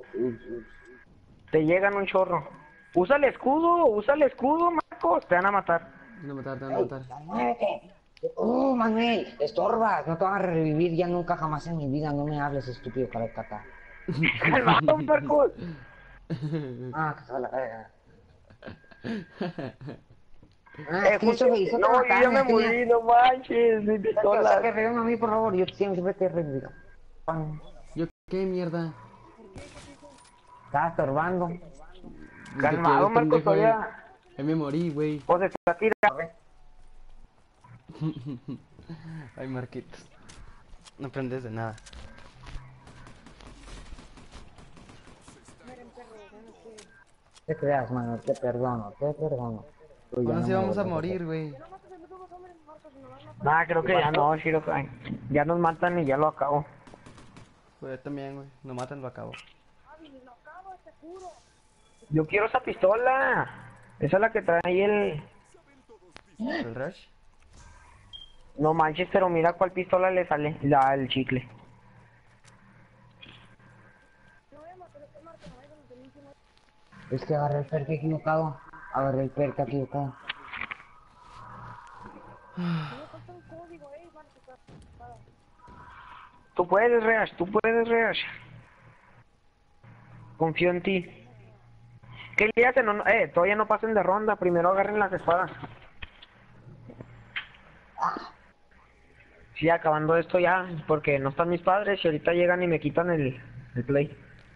S1: Te llegan un chorro. Usa el escudo, Marcos. Te van a matar.
S3: Te van a matar, te van a matar.
S4: Ya muévete. Manuel, estorbas. No te vas a revivir ya nunca jamás en mi vida. No me hables, estúpido cara de caca.
S1: Calmado, Marcos.
S4: Que se va la verga. Es que
S1: Justo-
S4: eso me hizo
S1: no, yo ya me morí, no manches. Mi pistola.
S4: Revíame a mí, por favor. Yo siempre te revivo.
S3: ¿Yo qué mierda?
S4: Estaba estorbando.
S3: Desde
S1: Calmado,
S3: que
S1: Marcos,
S3: pendejo,
S1: todavía.
S3: Ya me morí, güey.
S1: Pues está tirado.
S3: Ay, Marquitos. No aprendes de nada.
S4: Te creas, mano. Te perdono, te perdono. Pero ya
S3: ¿Cuándo
S4: no
S3: sí
S4: me
S3: vamos a
S4: vuelves
S3: morir, güey?
S1: Nah, creo que ya no, Shirokai. Ya nos matan y ya lo acabo.
S3: Pues yo también, güey. Nos matan, lo acabo.
S1: Yo quiero esa pistola. Esa es la que trae el...
S3: ¿El rush?
S1: No manches, pero mira cuál pistola le sale. El chicle.
S4: Es que agarré el perk equivocado. Agarré el perk equivocado.
S1: Tú puedes, Reash, tú puedes, Reash. Confío en ti. ¿Qué le hacen? No, todavía no pasen de ronda. Primero agarren las espadas. Sí, acabando esto ya, porque no están mis padres y ahorita llegan y me quitan el play.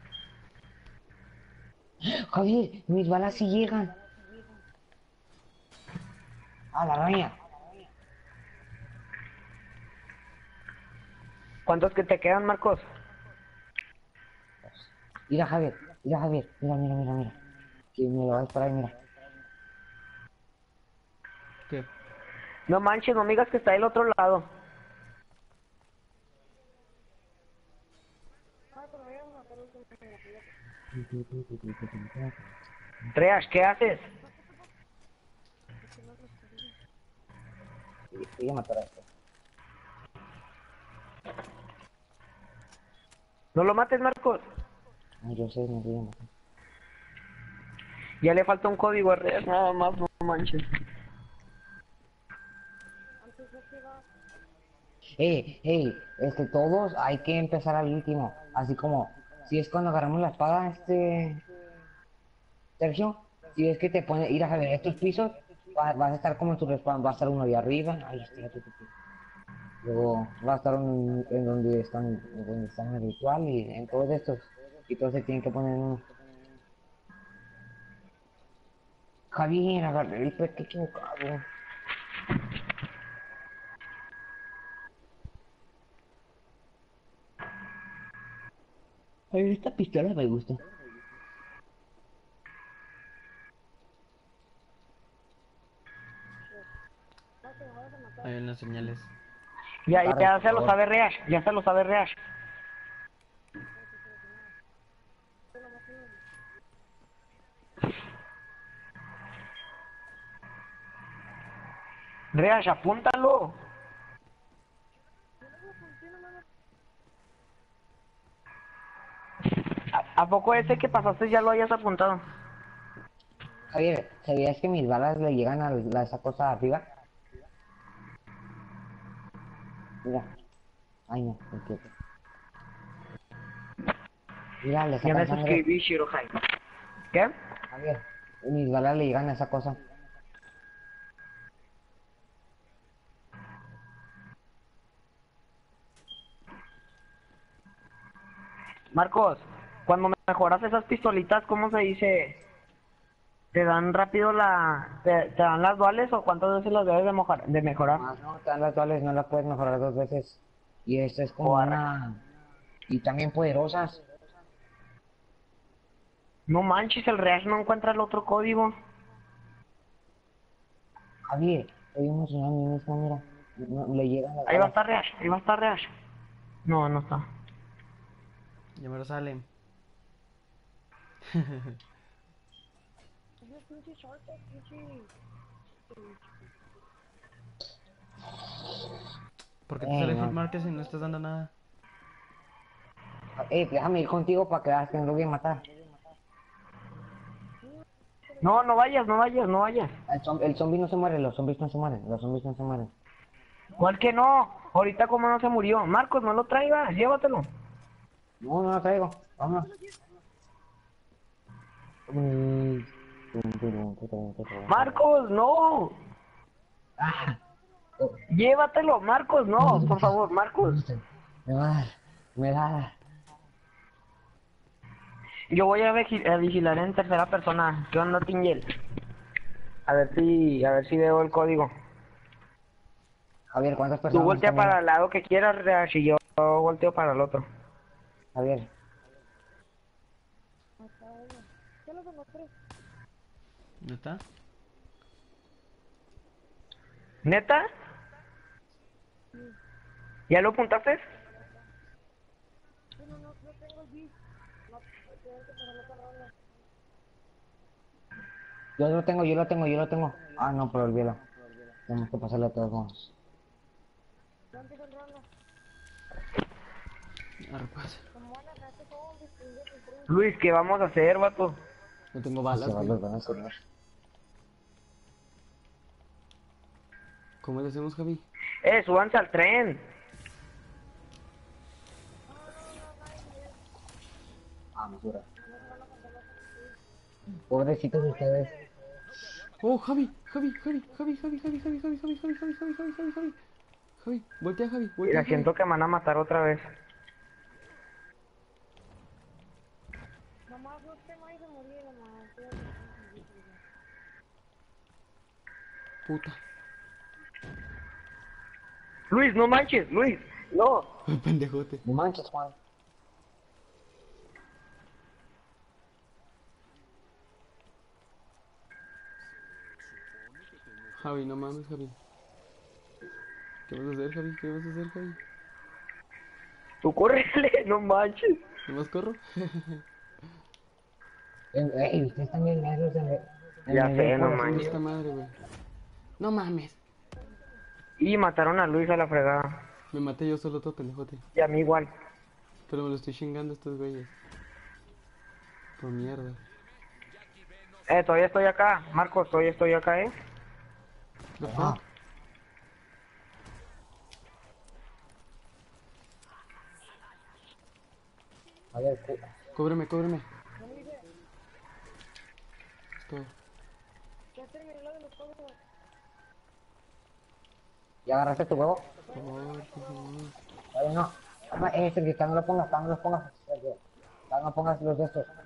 S4: Javier, mis balas sí llegan. La araña.
S1: ¿Cuántos que te quedan, Marcos?
S4: Mira, Javier, mira, Javier. Mira. Que me lo va a disparar, mira.
S3: ¿Qué?
S1: No manches, no me digas que está del otro lado. Reash, ¿qué haces?
S4: Voy a matar a este.
S1: No lo mates, Marcos.
S4: Ay, yo sé, me voy a matar.
S1: Ya le falta un código a Reash, nada más, no manches.
S4: Todos hay que empezar al último. Así como, si es cuando agarramos la espada, Sergio, si es que te pone, ir a ver estos pisos, vas a estar como en tu respawn, va a estar uno de arriba, ahí está, luego va a estar uno en donde están en el ritual y en todos estos, y todos se tienen que poner uno. Javier, agarré el perro equivocado. Ay, esta pistola me gusta.
S3: Hay unas señales.
S1: Ya se lo sabe Reash, ya se lo sabe Reash. Reash, apúntalo. ¿A poco ese que pasaste ya lo hayas apuntado?
S4: Javier, ¿sabías que mis balas le llegan a esa cosa arriba? Mira. Ay, no, me quieto. Mira, le
S1: Ya
S4: sacan
S1: me
S4: sangre.
S1: suscribí, Shirohai. ¿Qué?
S4: Javier, mis balas le llegan a esa cosa.
S1: Marcos, cuando me mejoras esas pistolitas, ¿cómo se dice? ¿Te dan rápido te dan las duales o cuántas veces las debes de mejorar?
S4: Más no, te dan las duales, no las puedes mejorar 2 veces. Y esta es como
S1: Joder.
S4: una... Y también poderosas.
S1: No manches, el Reash no encuentra el otro código.
S4: Javier, hay un tsunami mismo, mira. Le llegan las
S1: Ahí va a
S4: balas.
S1: estar Reash, ahí va a estar Reash. No, no está.
S3: Ya me lo sale. ¿Por qué te sale
S4: No.
S3: hit marker si no estás dando nada?
S4: Déjame ir contigo para que veas que no lo voy a matar.
S1: No, no vayas, no vayas, no vayas.
S4: El zombie no se muere, los zombies no se mueren, los zombies no se mueren.
S1: ¿Cuál que no? Ahorita como no se murió. Marcos, no lo traigas, llévatelo.
S4: No, no lo traigo, vámonos.
S1: Marcos, no.
S4: Ah,
S1: Llévatelo, Marcos, no, por favor, Marcos.
S4: me va a dar, me va a dar.
S1: Yo voy a vigilar en tercera persona. ¿Qué onda, Tingel? A ver si veo el código.
S4: Javier, ¿cuántas
S1: Tú
S4: personas
S1: voltea
S4: están
S1: para el lado que quieras, Reash, y yo volteo para el otro.
S4: Javier,
S3: ¿No está?
S1: ¿Neta? ¿Ya lo apuntaste?
S4: yo lo tengo. Ah, no, pero olvídalo. Tenemos que pasarle a todos modos.
S3: Arre, pues.
S1: Luis, ¿qué vamos a hacer, vato?
S3: No tengo balas,
S4: Se van
S3: güey.
S4: los van a correr.
S3: ¿Cómo le hacemos, Javi?
S1: Súbanse al tren.
S4: Ah, basura. Pobrecitos ustedes.
S3: Oh, Javi, Javi, Javi, Javi, Javi, Javi, Javi, Javi, Javi, Javi, Javi, Javi, Javi, Javi, Javi. Javi, voltea, Javi, voltea,
S1: Mira,
S3: Javi.
S1: siento que me van a matar otra vez.
S3: Puta.
S1: Luis, no manches, Luis. No.
S3: Pendejote.
S4: No manches, Juan.
S3: Javi, no mames, Javi. ¿Qué vas a hacer, Javi? ¿Qué vas a hacer, Javi?
S1: Tú córrele, no manches.
S3: ¿Nomás corro?
S4: Ustedes también nervios en
S1: Ya sé, no
S3: ¿Cómo
S1: manches.
S3: esta madre, güey? No mames.
S1: Y mataron a Luis a la fregada.
S3: Me maté yo solo, todo pendejote.
S1: Y a mí igual.
S3: Pero me lo estoy chingando a estos güeyes. Por mierda.
S1: Todavía estoy acá. Marcos, todavía estoy acá,
S3: The
S4: Ah.
S3: fuck?
S4: A ver,
S3: Cóbreme, cóbreme. Esto.
S4: ¿ya agarraste tu huevo?
S3: Por favor, por favor.
S4: Todavía no. Sergio, no lo pongas, no los pongas. Sergio, no pongas los de estos.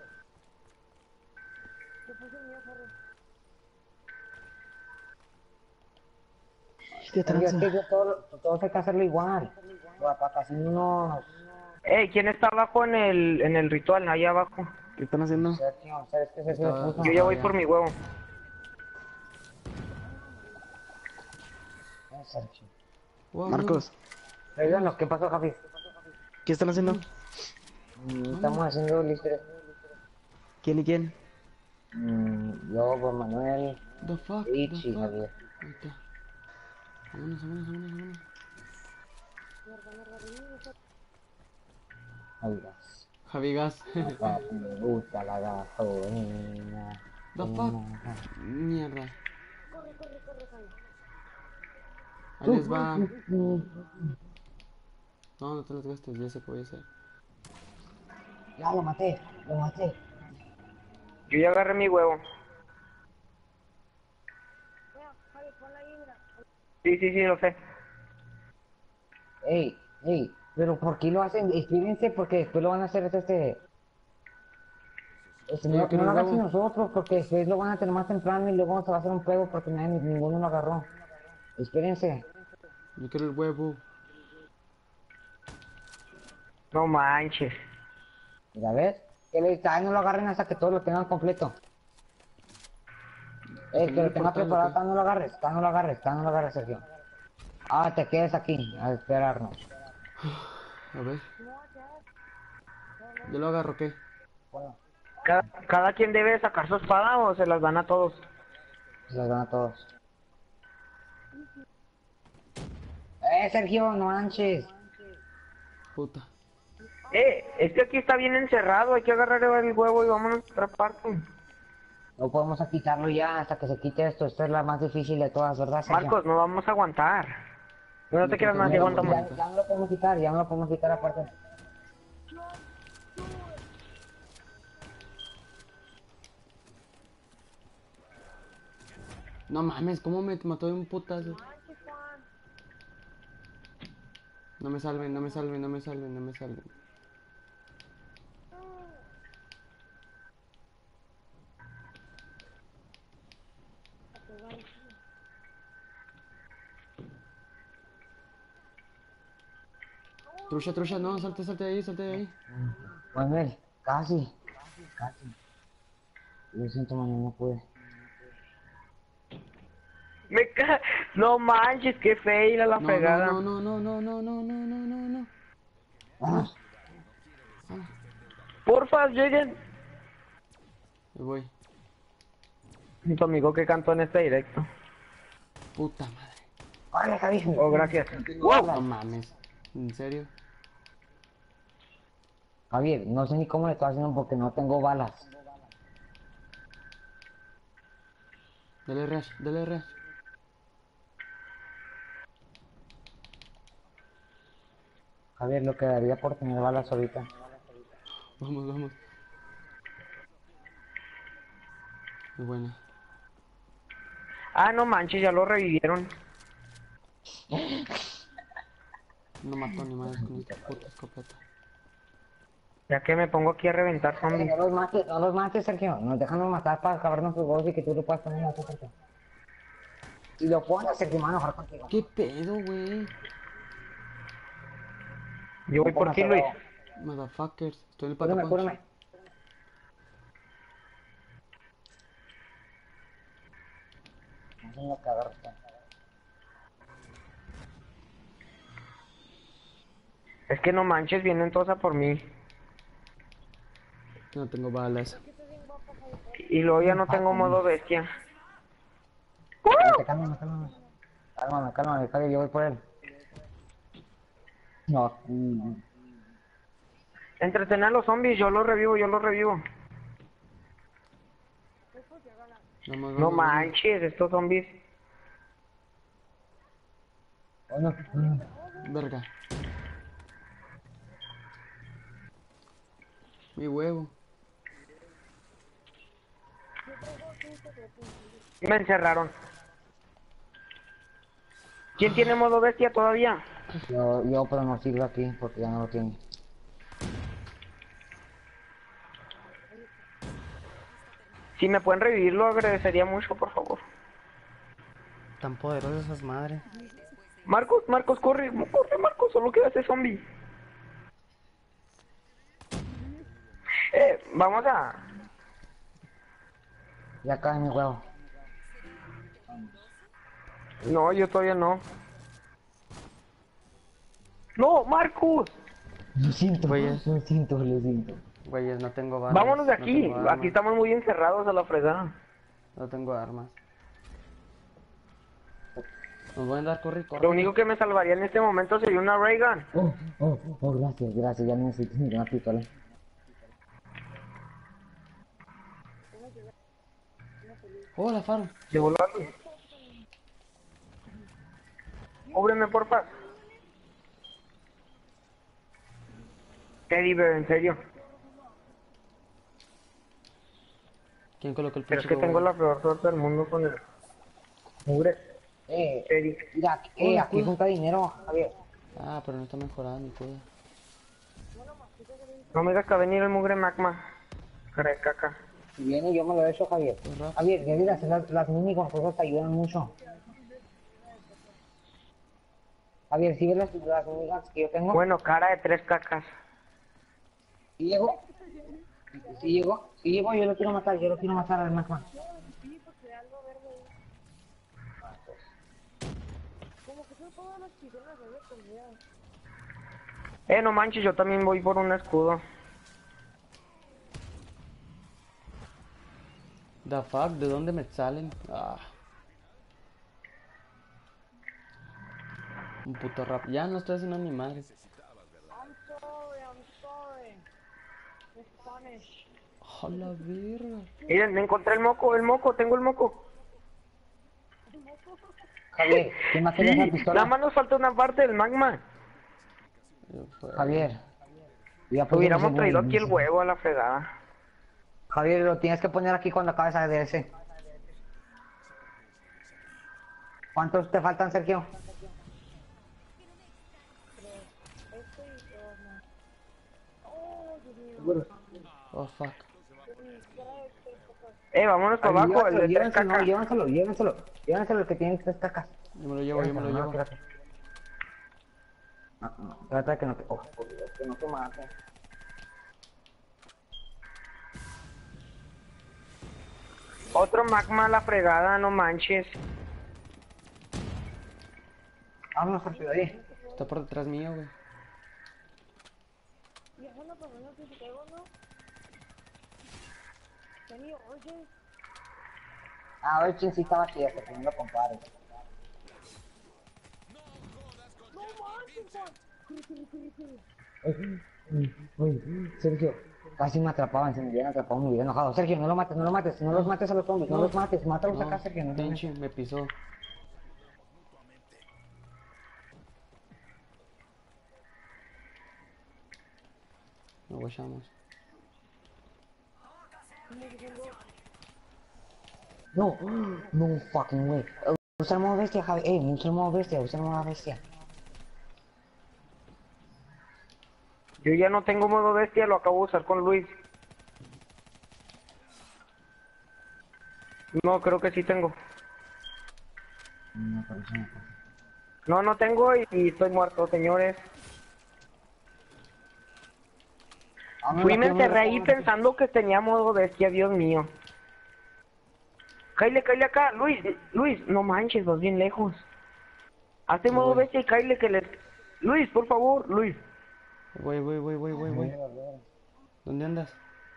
S2: ¿Qué
S4: Sergio, es
S2: tranza?
S4: que yo todo hay que hacerlo igual. Para casi unos...
S1: ¿Quién está abajo en el ritual? Ahí abajo.
S3: ¿Qué están haciendo?
S4: Sergio, ¿sabes qué Sergio
S3: Estaba-
S4: puso?
S1: Yo ya voy por mi huevo.
S4: Sergio.
S3: Wow,
S2: Marcos,
S4: Perdón, ¿qué pasó, Javi?
S2: ¿qué están haciendo?
S4: Estamos haciendo listo.
S2: ¿Quién y quién?
S4: Yo, Juan Manuel,
S3: The fuck,
S4: Rich
S3: the
S4: y
S3: fuck.
S4: Javier.
S3: Ahí está. Vámonos, vámonos, vámonos, vámonos.
S4: Javigas.
S3: Javi Gas.
S4: Papi, me gusta la gasolina.
S3: The fuck. Mierda. Ahí les va. No, no te los gastes, ya sé qué voy a hacer.
S4: Ya lo maté, lo maté.
S1: Yo ya agarré mi huevo. Sí, sí, sí, lo sé.
S4: Ey, pero ¿por qué lo hacen? Espérense porque después lo van a hacer No,
S3: que
S4: no lo
S3: nos
S4: hagas sin
S3: vamos.
S4: nosotros, porque después lo van a tener más temprano y luego se va a hacer un pedo porque ninguno lo agarró. Espérense.
S3: Yo quiero el huevo.
S1: No manches.
S4: Mira, ¿ves? Que ahí no lo agarren hasta que todos lo tengan completo.
S3: Que
S4: Que
S3: no
S4: lo
S3: le
S4: tenga
S3: importa lo
S4: preparado,
S3: que...
S4: tal no lo agarres, tal no lo agarres, tal no lo agarres, Sergio. Ah, te quedes aquí a esperarnos.
S3: A ver. Yo lo agarro, ¿qué?
S4: Bueno,
S1: Cada quien debe sacar su espada o se las dan a todos.
S4: se los dan a todos. Sergio, no manches.
S3: Puta.
S1: Es que aquí está bien encerrado, hay que agarrar el huevo y vámonos a otra parte.
S4: No podemos quitarlo ya hasta que se quite esto. Esta es la más difícil de todas, ¿verdad, Sergio?
S1: Marcos, no vamos a aguantar. No
S3: No
S1: te
S3: creo
S1: quieras
S3: que
S1: más y
S3: vaya a
S1: aguantamos.
S3: aguantar.
S4: Ya no lo podemos quitar, ya no lo podemos quitar aparte.
S3: No mames, ¿cómo me mató de un putazo? No me salven, no me salven, no me salven, no me salven. Trucha, trucha, no, salte, salte de ahí, salte de ahí.
S4: Manuel, casi. Lo siento, Manuel, no pude.
S1: No manches, qué fail a la
S3: No,
S1: pegada.
S3: no, no, no, no, no, no, no, no, no, no.
S4: Vamos.
S1: Porfa, lleguen.
S3: Ahí voy.
S1: Tu amigo que cantó en este directo.
S3: Puta madre.
S4: Órale, Javi.
S1: Oh, gracias.
S3: No mames. ¿En serio?
S4: Javier, no sé ni cómo le estoy haciendo porque no tengo balas.
S3: Dale rush, dale rush.
S4: Javier, lo que daría por tener balas ahorita.
S3: Vamos, vamos. Muy buena.
S1: Ah, no manches, ya lo revivieron.
S3: No mató ni madre con esta puta escopeta.
S1: Ya que me pongo aquí a reventar zombies.
S4: No los mates, Sergio. Nos dejan matar para acabarnos los huevos y que tú lo puedas poner en la puerta. Si lo pones, Sergio, me van a enojar contigo.
S3: ¿Qué pedo, güey?
S1: Yo voy por ti, Luis.
S3: Motherfuckers. Estoy en el
S4: Cúrame,
S3: pato
S4: cúrame. No sé lo que agarro.
S1: Es que no manches, vienen todos a por mí.
S3: No tengo balas.
S1: Y luego ya no tengo modo bestia.
S4: Cálmame. Cálmame, Javier, yo voy por él. No.
S1: Entretén a los zombies, yo los revivo.
S3: Vamos,
S1: No
S3: vamos,
S1: manches, estos zombies.
S4: Bueno,
S3: vamos. Verga. Mi huevo.
S1: Me encerraron. ¿Quién tiene modo bestia todavía?
S4: yo pero no sirve aquí porque ya no lo tiene.
S1: Si me pueden revivir, lo agradecería mucho, por favor.
S2: Tan poderosas esas madres.
S1: Marcos, corre, Marcos, solo queda ese zombie. Vamos a...
S4: Ya cae mi huevo.
S1: No, yo todavía no. ¡No, Marcos!
S4: Lo siento,
S2: Güeyes.
S4: lo siento.
S2: Güeyes, no tengo balas.
S1: Vámonos de
S2: no
S1: aquí.
S2: tengo armas,
S1: Aquí estamos muy encerrados a la fregada.
S2: No tengo armas. Nos voy a andar corre, corre.
S1: Lo único que me salvaría en este momento sería una ray gun.
S4: Gracias, ya necesito una pistola.
S3: Hola, faro.
S1: De volarlo. Cúbreme, porfa. Teddy Bear, en serio.
S3: ¿Quién colocó el
S1: Pero es
S3: pinche
S1: que tengo
S3: huevo?
S1: la peor suerte del mundo con el mugre. Teddy.
S4: Mira,
S3: Hola,
S4: aquí junta dinero, Javier.
S3: Ah, pero no está mejorando y todo.
S1: No me digas que va a venir el mugre magma. Cara de caca.
S4: Si viene, yo me lo he hecho, Javier. Javier, ya dirás, las mínicas cosas te ayudan mucho. Javier, ¿sí ves las mínicas que yo tengo?
S1: Bueno, cara de 3 cacas.
S4: ¿Sí llegó? ¿Sí llegó? Sí llegó, yo lo quiero matar al Magma.
S1: No manches, yo también voy por un escudo.
S2: The fuck, ¿de dónde me salen? Ah. Un puto rap. Ya no estoy haciendo ni madre. A la verga.
S1: Miren, me encontré el moco, tengo el moco.
S4: Javier, ¿quién más tiene esa
S1: Sí,
S4: pistola?
S1: nada más nos falta una parte del magma.
S4: Javier. Ya puse
S1: Hubiéramos
S4: ese
S1: traído
S4: güey,
S1: aquí el
S4: dice.
S1: huevo a la fregada.
S4: Javier, lo tienes que poner aquí cuando acabes de ese. ¿Cuántos te faltan, Sergio?
S2: Oh fuck.
S1: Vámonos para abajo, el de 3
S4: Llévenselo,
S1: cacas.
S4: llévenselo, el que tiene 3 cacas.
S2: Yo me lo llevo, yo me lo llevo.
S4: Espérate. No, trata de que no te... Oh, por Dios, que no te mate.
S1: Otro magma a la fregada, no manches.
S4: Vámonos, Sergio, ahí.
S2: Está por detrás mío, güey.
S4: A ver quién sí estaba chida, porque no lo comparo. Sergio, casi me atrapaban, se me hubieran atrapado, me hubiera enojado. Sergio, no lo mates, no los mates a los zombies, no los mates, mátalos acá, Sergio, no te metas.
S2: Pinche, me pisó. Lo guachamos.
S4: No, no fucking way. Usa el modo bestia, Javi, usa el modo bestia, usa el modo bestia.
S1: Yo ya no tengo modo bestia, lo acabo de usar con Luis. No, creo que sí tengo.
S4: No, pero eso no pasa.
S1: No, no tengo y estoy muerto, señores. Fui y me enterré ahí pensando que tenía modo bestia, Dios mío. Cáile acá, Luis, no manches, vas bien lejos. Hazte modo bestia y cáile que le... Luis, por favor, Luis.
S2: Voy. ¿Dónde andas?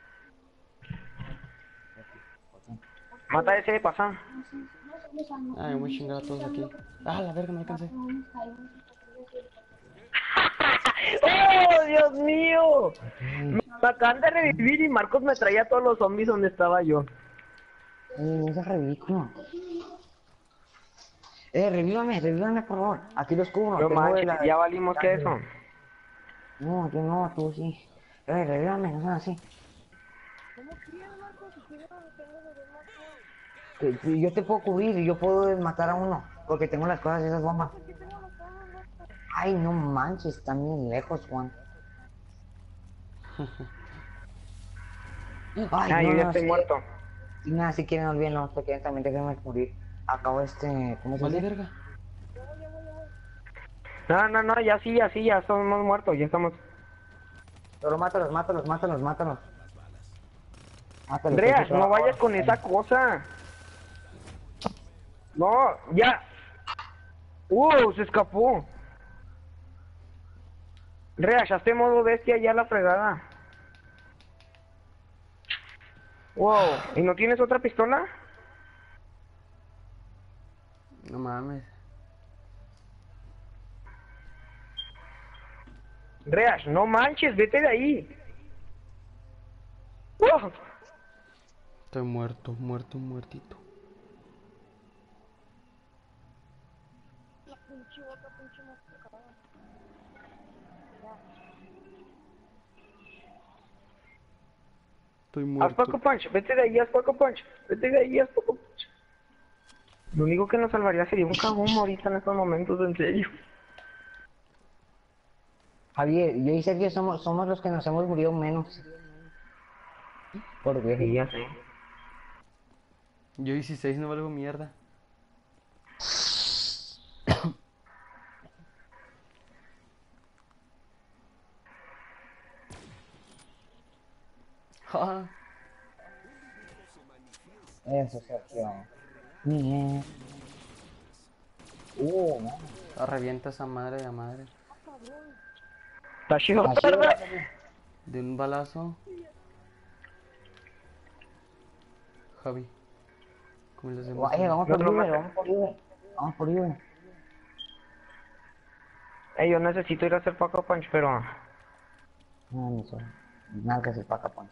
S1: Mata a ese, pasa.
S2: Ay, voy a chingar a todos aquí. Ah, la verga, no alcancé.
S1: ¡Oh, Dios mío! Me acaban de revivir y Marcos me traía a todos los zombies donde estaba yo.
S4: Eso es ridículo. Revívame por favor. Aquí los cubro.
S1: No
S4: tengo
S1: manches,
S4: la-
S1: ya valimos que eso.
S4: No, yo no, tú sí. Revívame, no seas así. Yo te puedo cubrir y yo puedo matar a uno. Porque tengo las cosas de esas bombas. Ay, no manches, están bien lejos, Juan. Ay,
S1: Ah, yo ya
S4: no,
S1: estoy
S4: sí.
S1: muerto.
S4: Y nada, si quieren olvídenlo, porque también déjenme morir. Acabo ¿cómo se
S2: Vale,
S4: dice?
S2: verga.
S1: No, ya estamos muertos, ya estamos.
S4: Pero mátalos.
S1: Andreas, no vayas con esa cosa. No, ya. Se escapó. Andreas, hazte modo bestia ya la fregada. Wow, ¿y no tienes otra pistola?
S2: No mames.
S1: Andreas, no manches, vete de ahí. Wow.
S2: Estoy muertito. Estoy
S1: Haz
S2: muerto.
S1: Paco Punch, vete de ahí, haz Paco Punch. Lo único que nos salvaría sería un cagón ahorita en estos momentos, en serio.
S4: Javier, yo y Sergio somos los que nos hemos murido menos. ¿Por
S1: Sí,
S4: qué?
S1: ya sé.
S3: Yo 16 no valgo mierda. Ja,
S4: Eso, Sergio. Bien. No.
S3: la revienta esa madre de madre.
S1: Está chido,
S4: Así es,
S1: ¿verdad?
S3: De un balazo. Javi, ¿cómo le hacemos?
S4: Vamos
S1: No
S4: por
S1: te lo
S4: Uber,
S1: mates.
S4: vamos por Uber. Vamos por Uber.
S1: Yo necesito ir a hacer Paco Punch, pero...
S4: No, no sé. Nada que se paga, pues.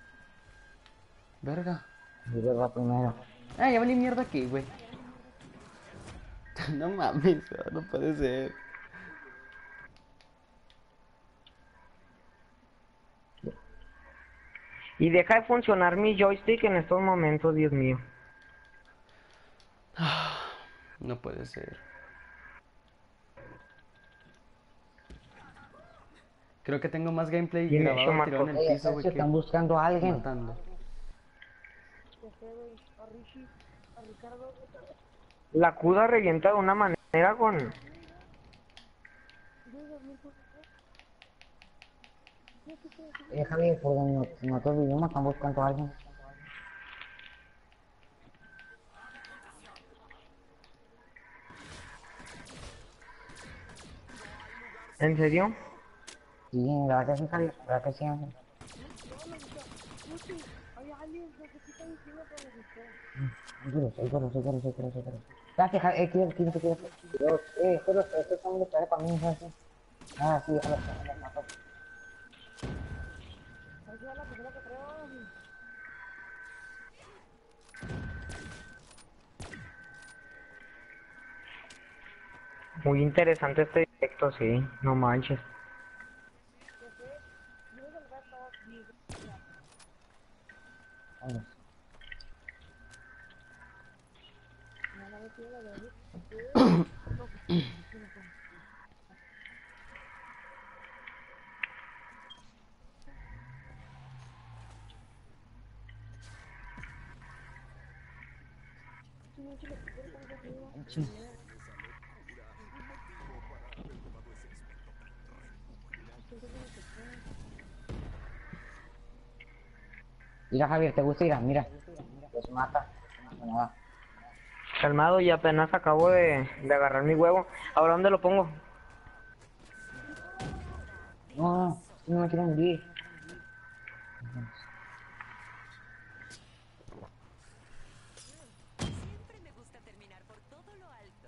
S3: Verga.
S4: Uber va primero.
S3: Ya valí mierda aquí, güey. No mames, no puede ser.
S1: Y deja de funcionar mi joystick en estos momentos, Dios mío.
S3: No puede ser. Creo que tengo más gameplay
S1: Bien
S3: grabado
S1: hecho,
S3: tirado en
S1: Marco.
S3: el piso, güey,
S4: Sergio,
S3: que
S4: están buscando a alguien.
S3: matando.
S1: La CUDA revienta de una manera con...
S4: Javier, por donde nosotros vivimos, están buscando a alguien.
S1: ¿En serio?
S4: Sí, ¿verdad que sí, Javier? ¿Verdad que sí, Ángel? Seguro. Gracias, Javier, quiero. Dios, esto es un para mí, ¿sabes? Ah, sí, déjalo, mató.
S1: Muy interesante este directo, sí. No manches.
S4: Vamos. Mira, Javier, ¿te gusta ir? Mira, los mata. No pasa nada.
S1: Calmado, y apenas acabo de agarrar mi huevo. ¿Ahora dónde lo pongo?
S4: No me quiero morir.
S6: Siempre me gusta terminar por todo lo alto.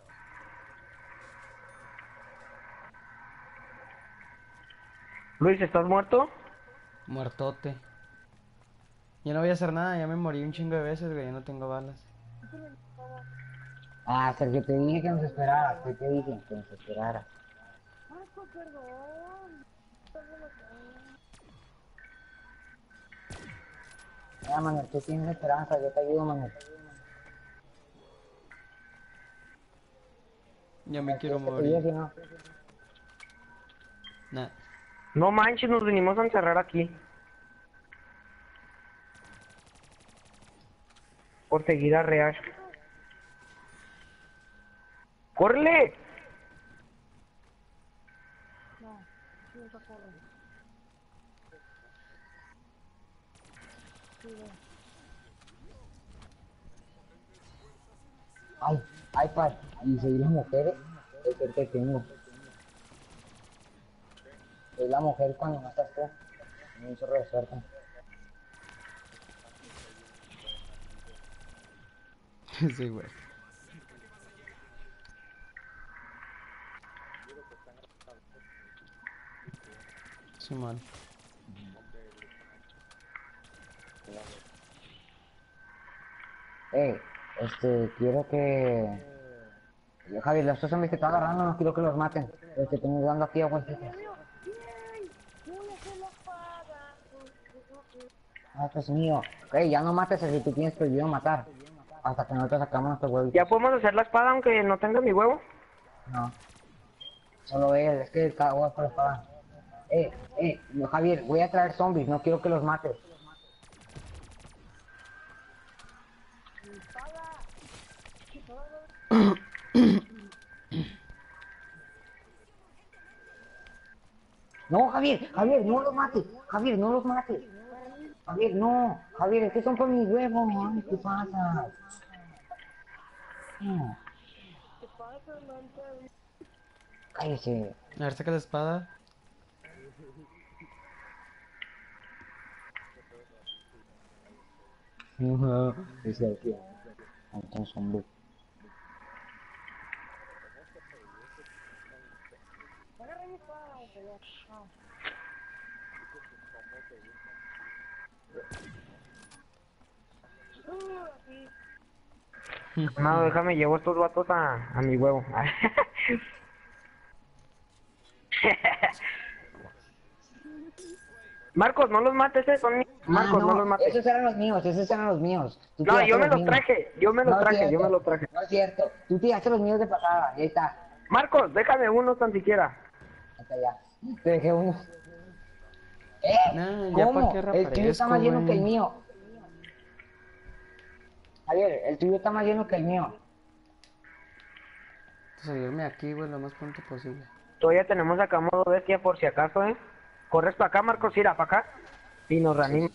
S1: Luis, ¿estás muerto?
S3: Muertote. Ya no voy a hacer nada, ya me morí un chingo de veces, güey, ya no tengo balas.
S4: Ah, Sergio, te dije que nos esperaras. ¿Qué te dije? Que nos esperaras. Manuel, tú tienes esperanza, yo te ayudo, Manuel.
S3: Ya me quiero
S4: ¿Quieres que te ayude,
S3: morir.
S4: si no?
S3: Nah.
S1: No manches, nos venimos a encerrar aquí. Por seguir a Real. ¡Córrele!
S4: Ay, y seguir las mujeres, es el que tengo. Es la mujer cuando no estás tú. Un chorro de suerte.
S3: Sí, güey. Sí, man.
S4: Quiero que... Javier, los dos zombies que están agarrando no quiero que los maten. Los que tengo dando aquí a vueltitas. Ah, pues mío. Ya no mates el que tú tienes prohibido matar. Hasta que nosotros sacamos nuestros huevitos.
S1: ¿Ya podemos hacer la espada aunque no tenga mi huevo?
S4: No. Solo él, es que cada huevo lo pagan. No, Javier, voy a traer zombies, no quiero que los mates. No, Javier, Javier, no los mates. Javier, no los mates. Javier, no. Javier, es que son por mis huevos, mami. ¿Qué pasa? No. Cállese.
S3: A ver, saca la espada.
S4: Es el tío. Entonces, hombre.
S1: No, déjame, llevo estos vatos a mi huevo. Marcos, no los mates, son míos. Marcos, no los mates.
S4: Esos eran los míos, esos eran los míos. Tú
S1: No,
S4: tiraste
S1: yo me los
S4: míos.
S1: traje, yo me los
S4: No es
S1: traje, yo
S4: cierto,
S1: me los traje.
S4: No es cierto. Tú tiraste los míos de pasada, y ahí está.
S1: Marcos, déjame uno tan siquiera.
S4: Hasta allá. Te dejé uno.
S3: Nah, ya
S4: ¿Cómo?
S3: pa' qué
S4: El tuyo está
S3: reaparezco,
S4: más lleno que el
S3: güey.
S4: mío. Javier, el tuyo está más lleno que el mío.
S3: Salirme aquí, güey, lo más pronto posible.
S1: Todavía tenemos acá modo bestia por si acaso, Corres para acá, Marcos, mira, para acá. Y nos reanima.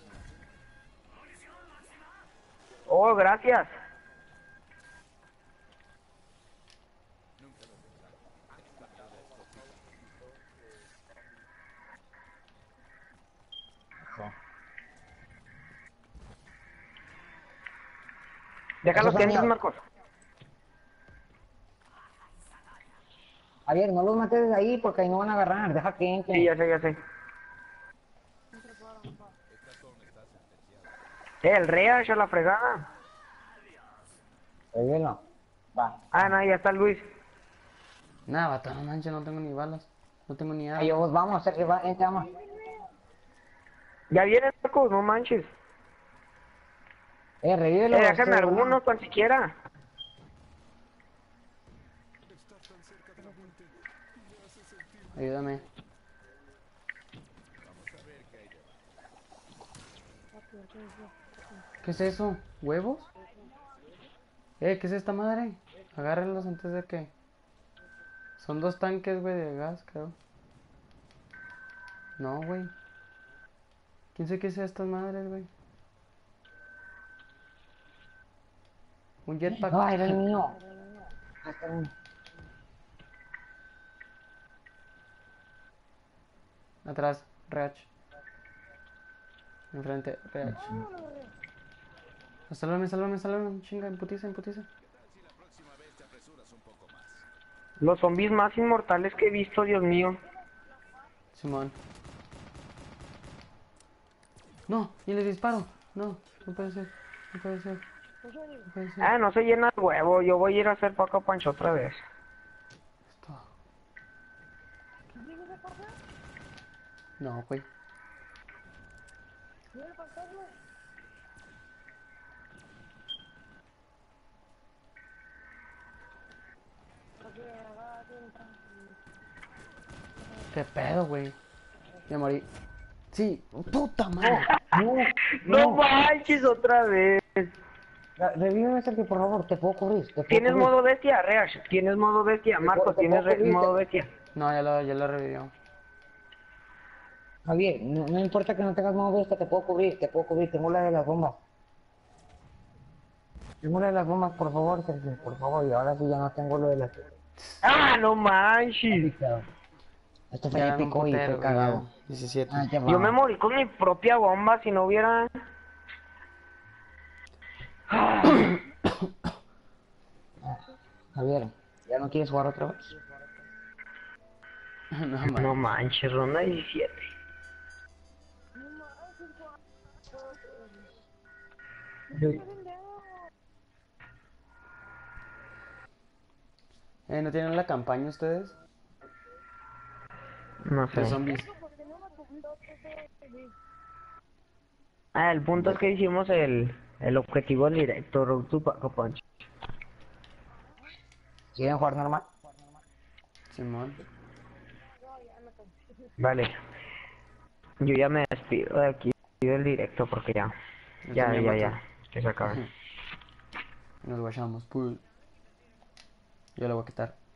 S1: Oh, gracias. Deja los
S4: Esos son
S1: tiantes,
S4: míos.
S1: Marcos.
S4: Javier, no los mates desde ahí porque ahí no van a agarrar. Deja que entren.
S1: Sí, ya sé, ya sé. El Reach a la fregada.
S4: Revelo. Va.
S1: Ah, no, ya está Luis.
S3: Nah, vato, no manches, no tengo ni balas. No tengo ni
S4: Ahí
S3: armas.
S4: vamos, Sergio, va, entra, vamos.
S1: Ya viene, Marcos, no manches.
S4: Revívelo.
S1: Déjame algunos, tan siquiera.
S3: Ayúdame. ¿Qué es eso? ¿Huevos? ¿Qué es esta madre? Agárrenlos antes de que... Son 2 tanques, güey, de gas, creo. No, güey. ¿Quién sabe qué es estas madres, güey? Un jetpack.
S4: No, era el mío. Hasta uno.
S3: Atrás, Reach. Enfrente, Reach. Sálvame, sálvame, sálvame. Chinga, imputiza, imputiza.
S1: Los zombies más inmortales que he visto, Dios mío.
S3: Simón. No, y le disparo. No, no puede ser. No puede ser. No puede ser.
S1: Ah, no se llena el huevo. Yo voy a ir a hacer Paco Pancho otra vez.
S3: Esto. No, güey. ¿Qué pedo, güey? Ya morí. Sí, puta madre.
S1: No manches otra vez.
S4: Revíveme, Sergio, por favor, te puedo cubrir. Te puedo
S1: ¿Tienes
S4: cubrir.
S1: modo bestia, Reach? ¿Tienes modo bestia? Marcos,
S4: te
S1: ¿tienes
S4: puedo cubrir,
S1: modo
S4: te-
S1: bestia?
S3: No, ya lo revivió.
S4: Javier, no importa que no tengas modo bestia, te puedo cubrir, tengo la de las bombas. Tengo la de las bombas, por favor, Sergio, por favor, y ahora sí ya no tengo lo de las...
S1: ¡Ah, no manches!
S4: Esto fue
S3: Ya eran un
S4: épico y
S3: putero,
S4: fue cagado.
S3: ya. 17.
S4: Ah, ya
S1: Yo me
S4: va.
S1: morí con mi propia bomba si no hubiera...
S4: Javier, ¿ya no quieres jugar otra vez?
S3: No, man.
S1: No manches, ronda 17.
S3: ¿No tienen la campaña ustedes?
S1: No
S3: De
S1: sé.
S3: zombies.
S1: Ah, el punto es que hicimos el objetivo directo, Road to Paco Punch.
S4: ¿Quieren jugar normal?
S3: Simón.
S1: Vale. Yo ya me despido de aquí del directo porque ya.
S3: Yo
S1: Ya,
S3: también,
S1: ya,
S3: vato.
S1: ya. Que se acabe.
S3: Nos guachamos, pues. Yo lo voy a quitar.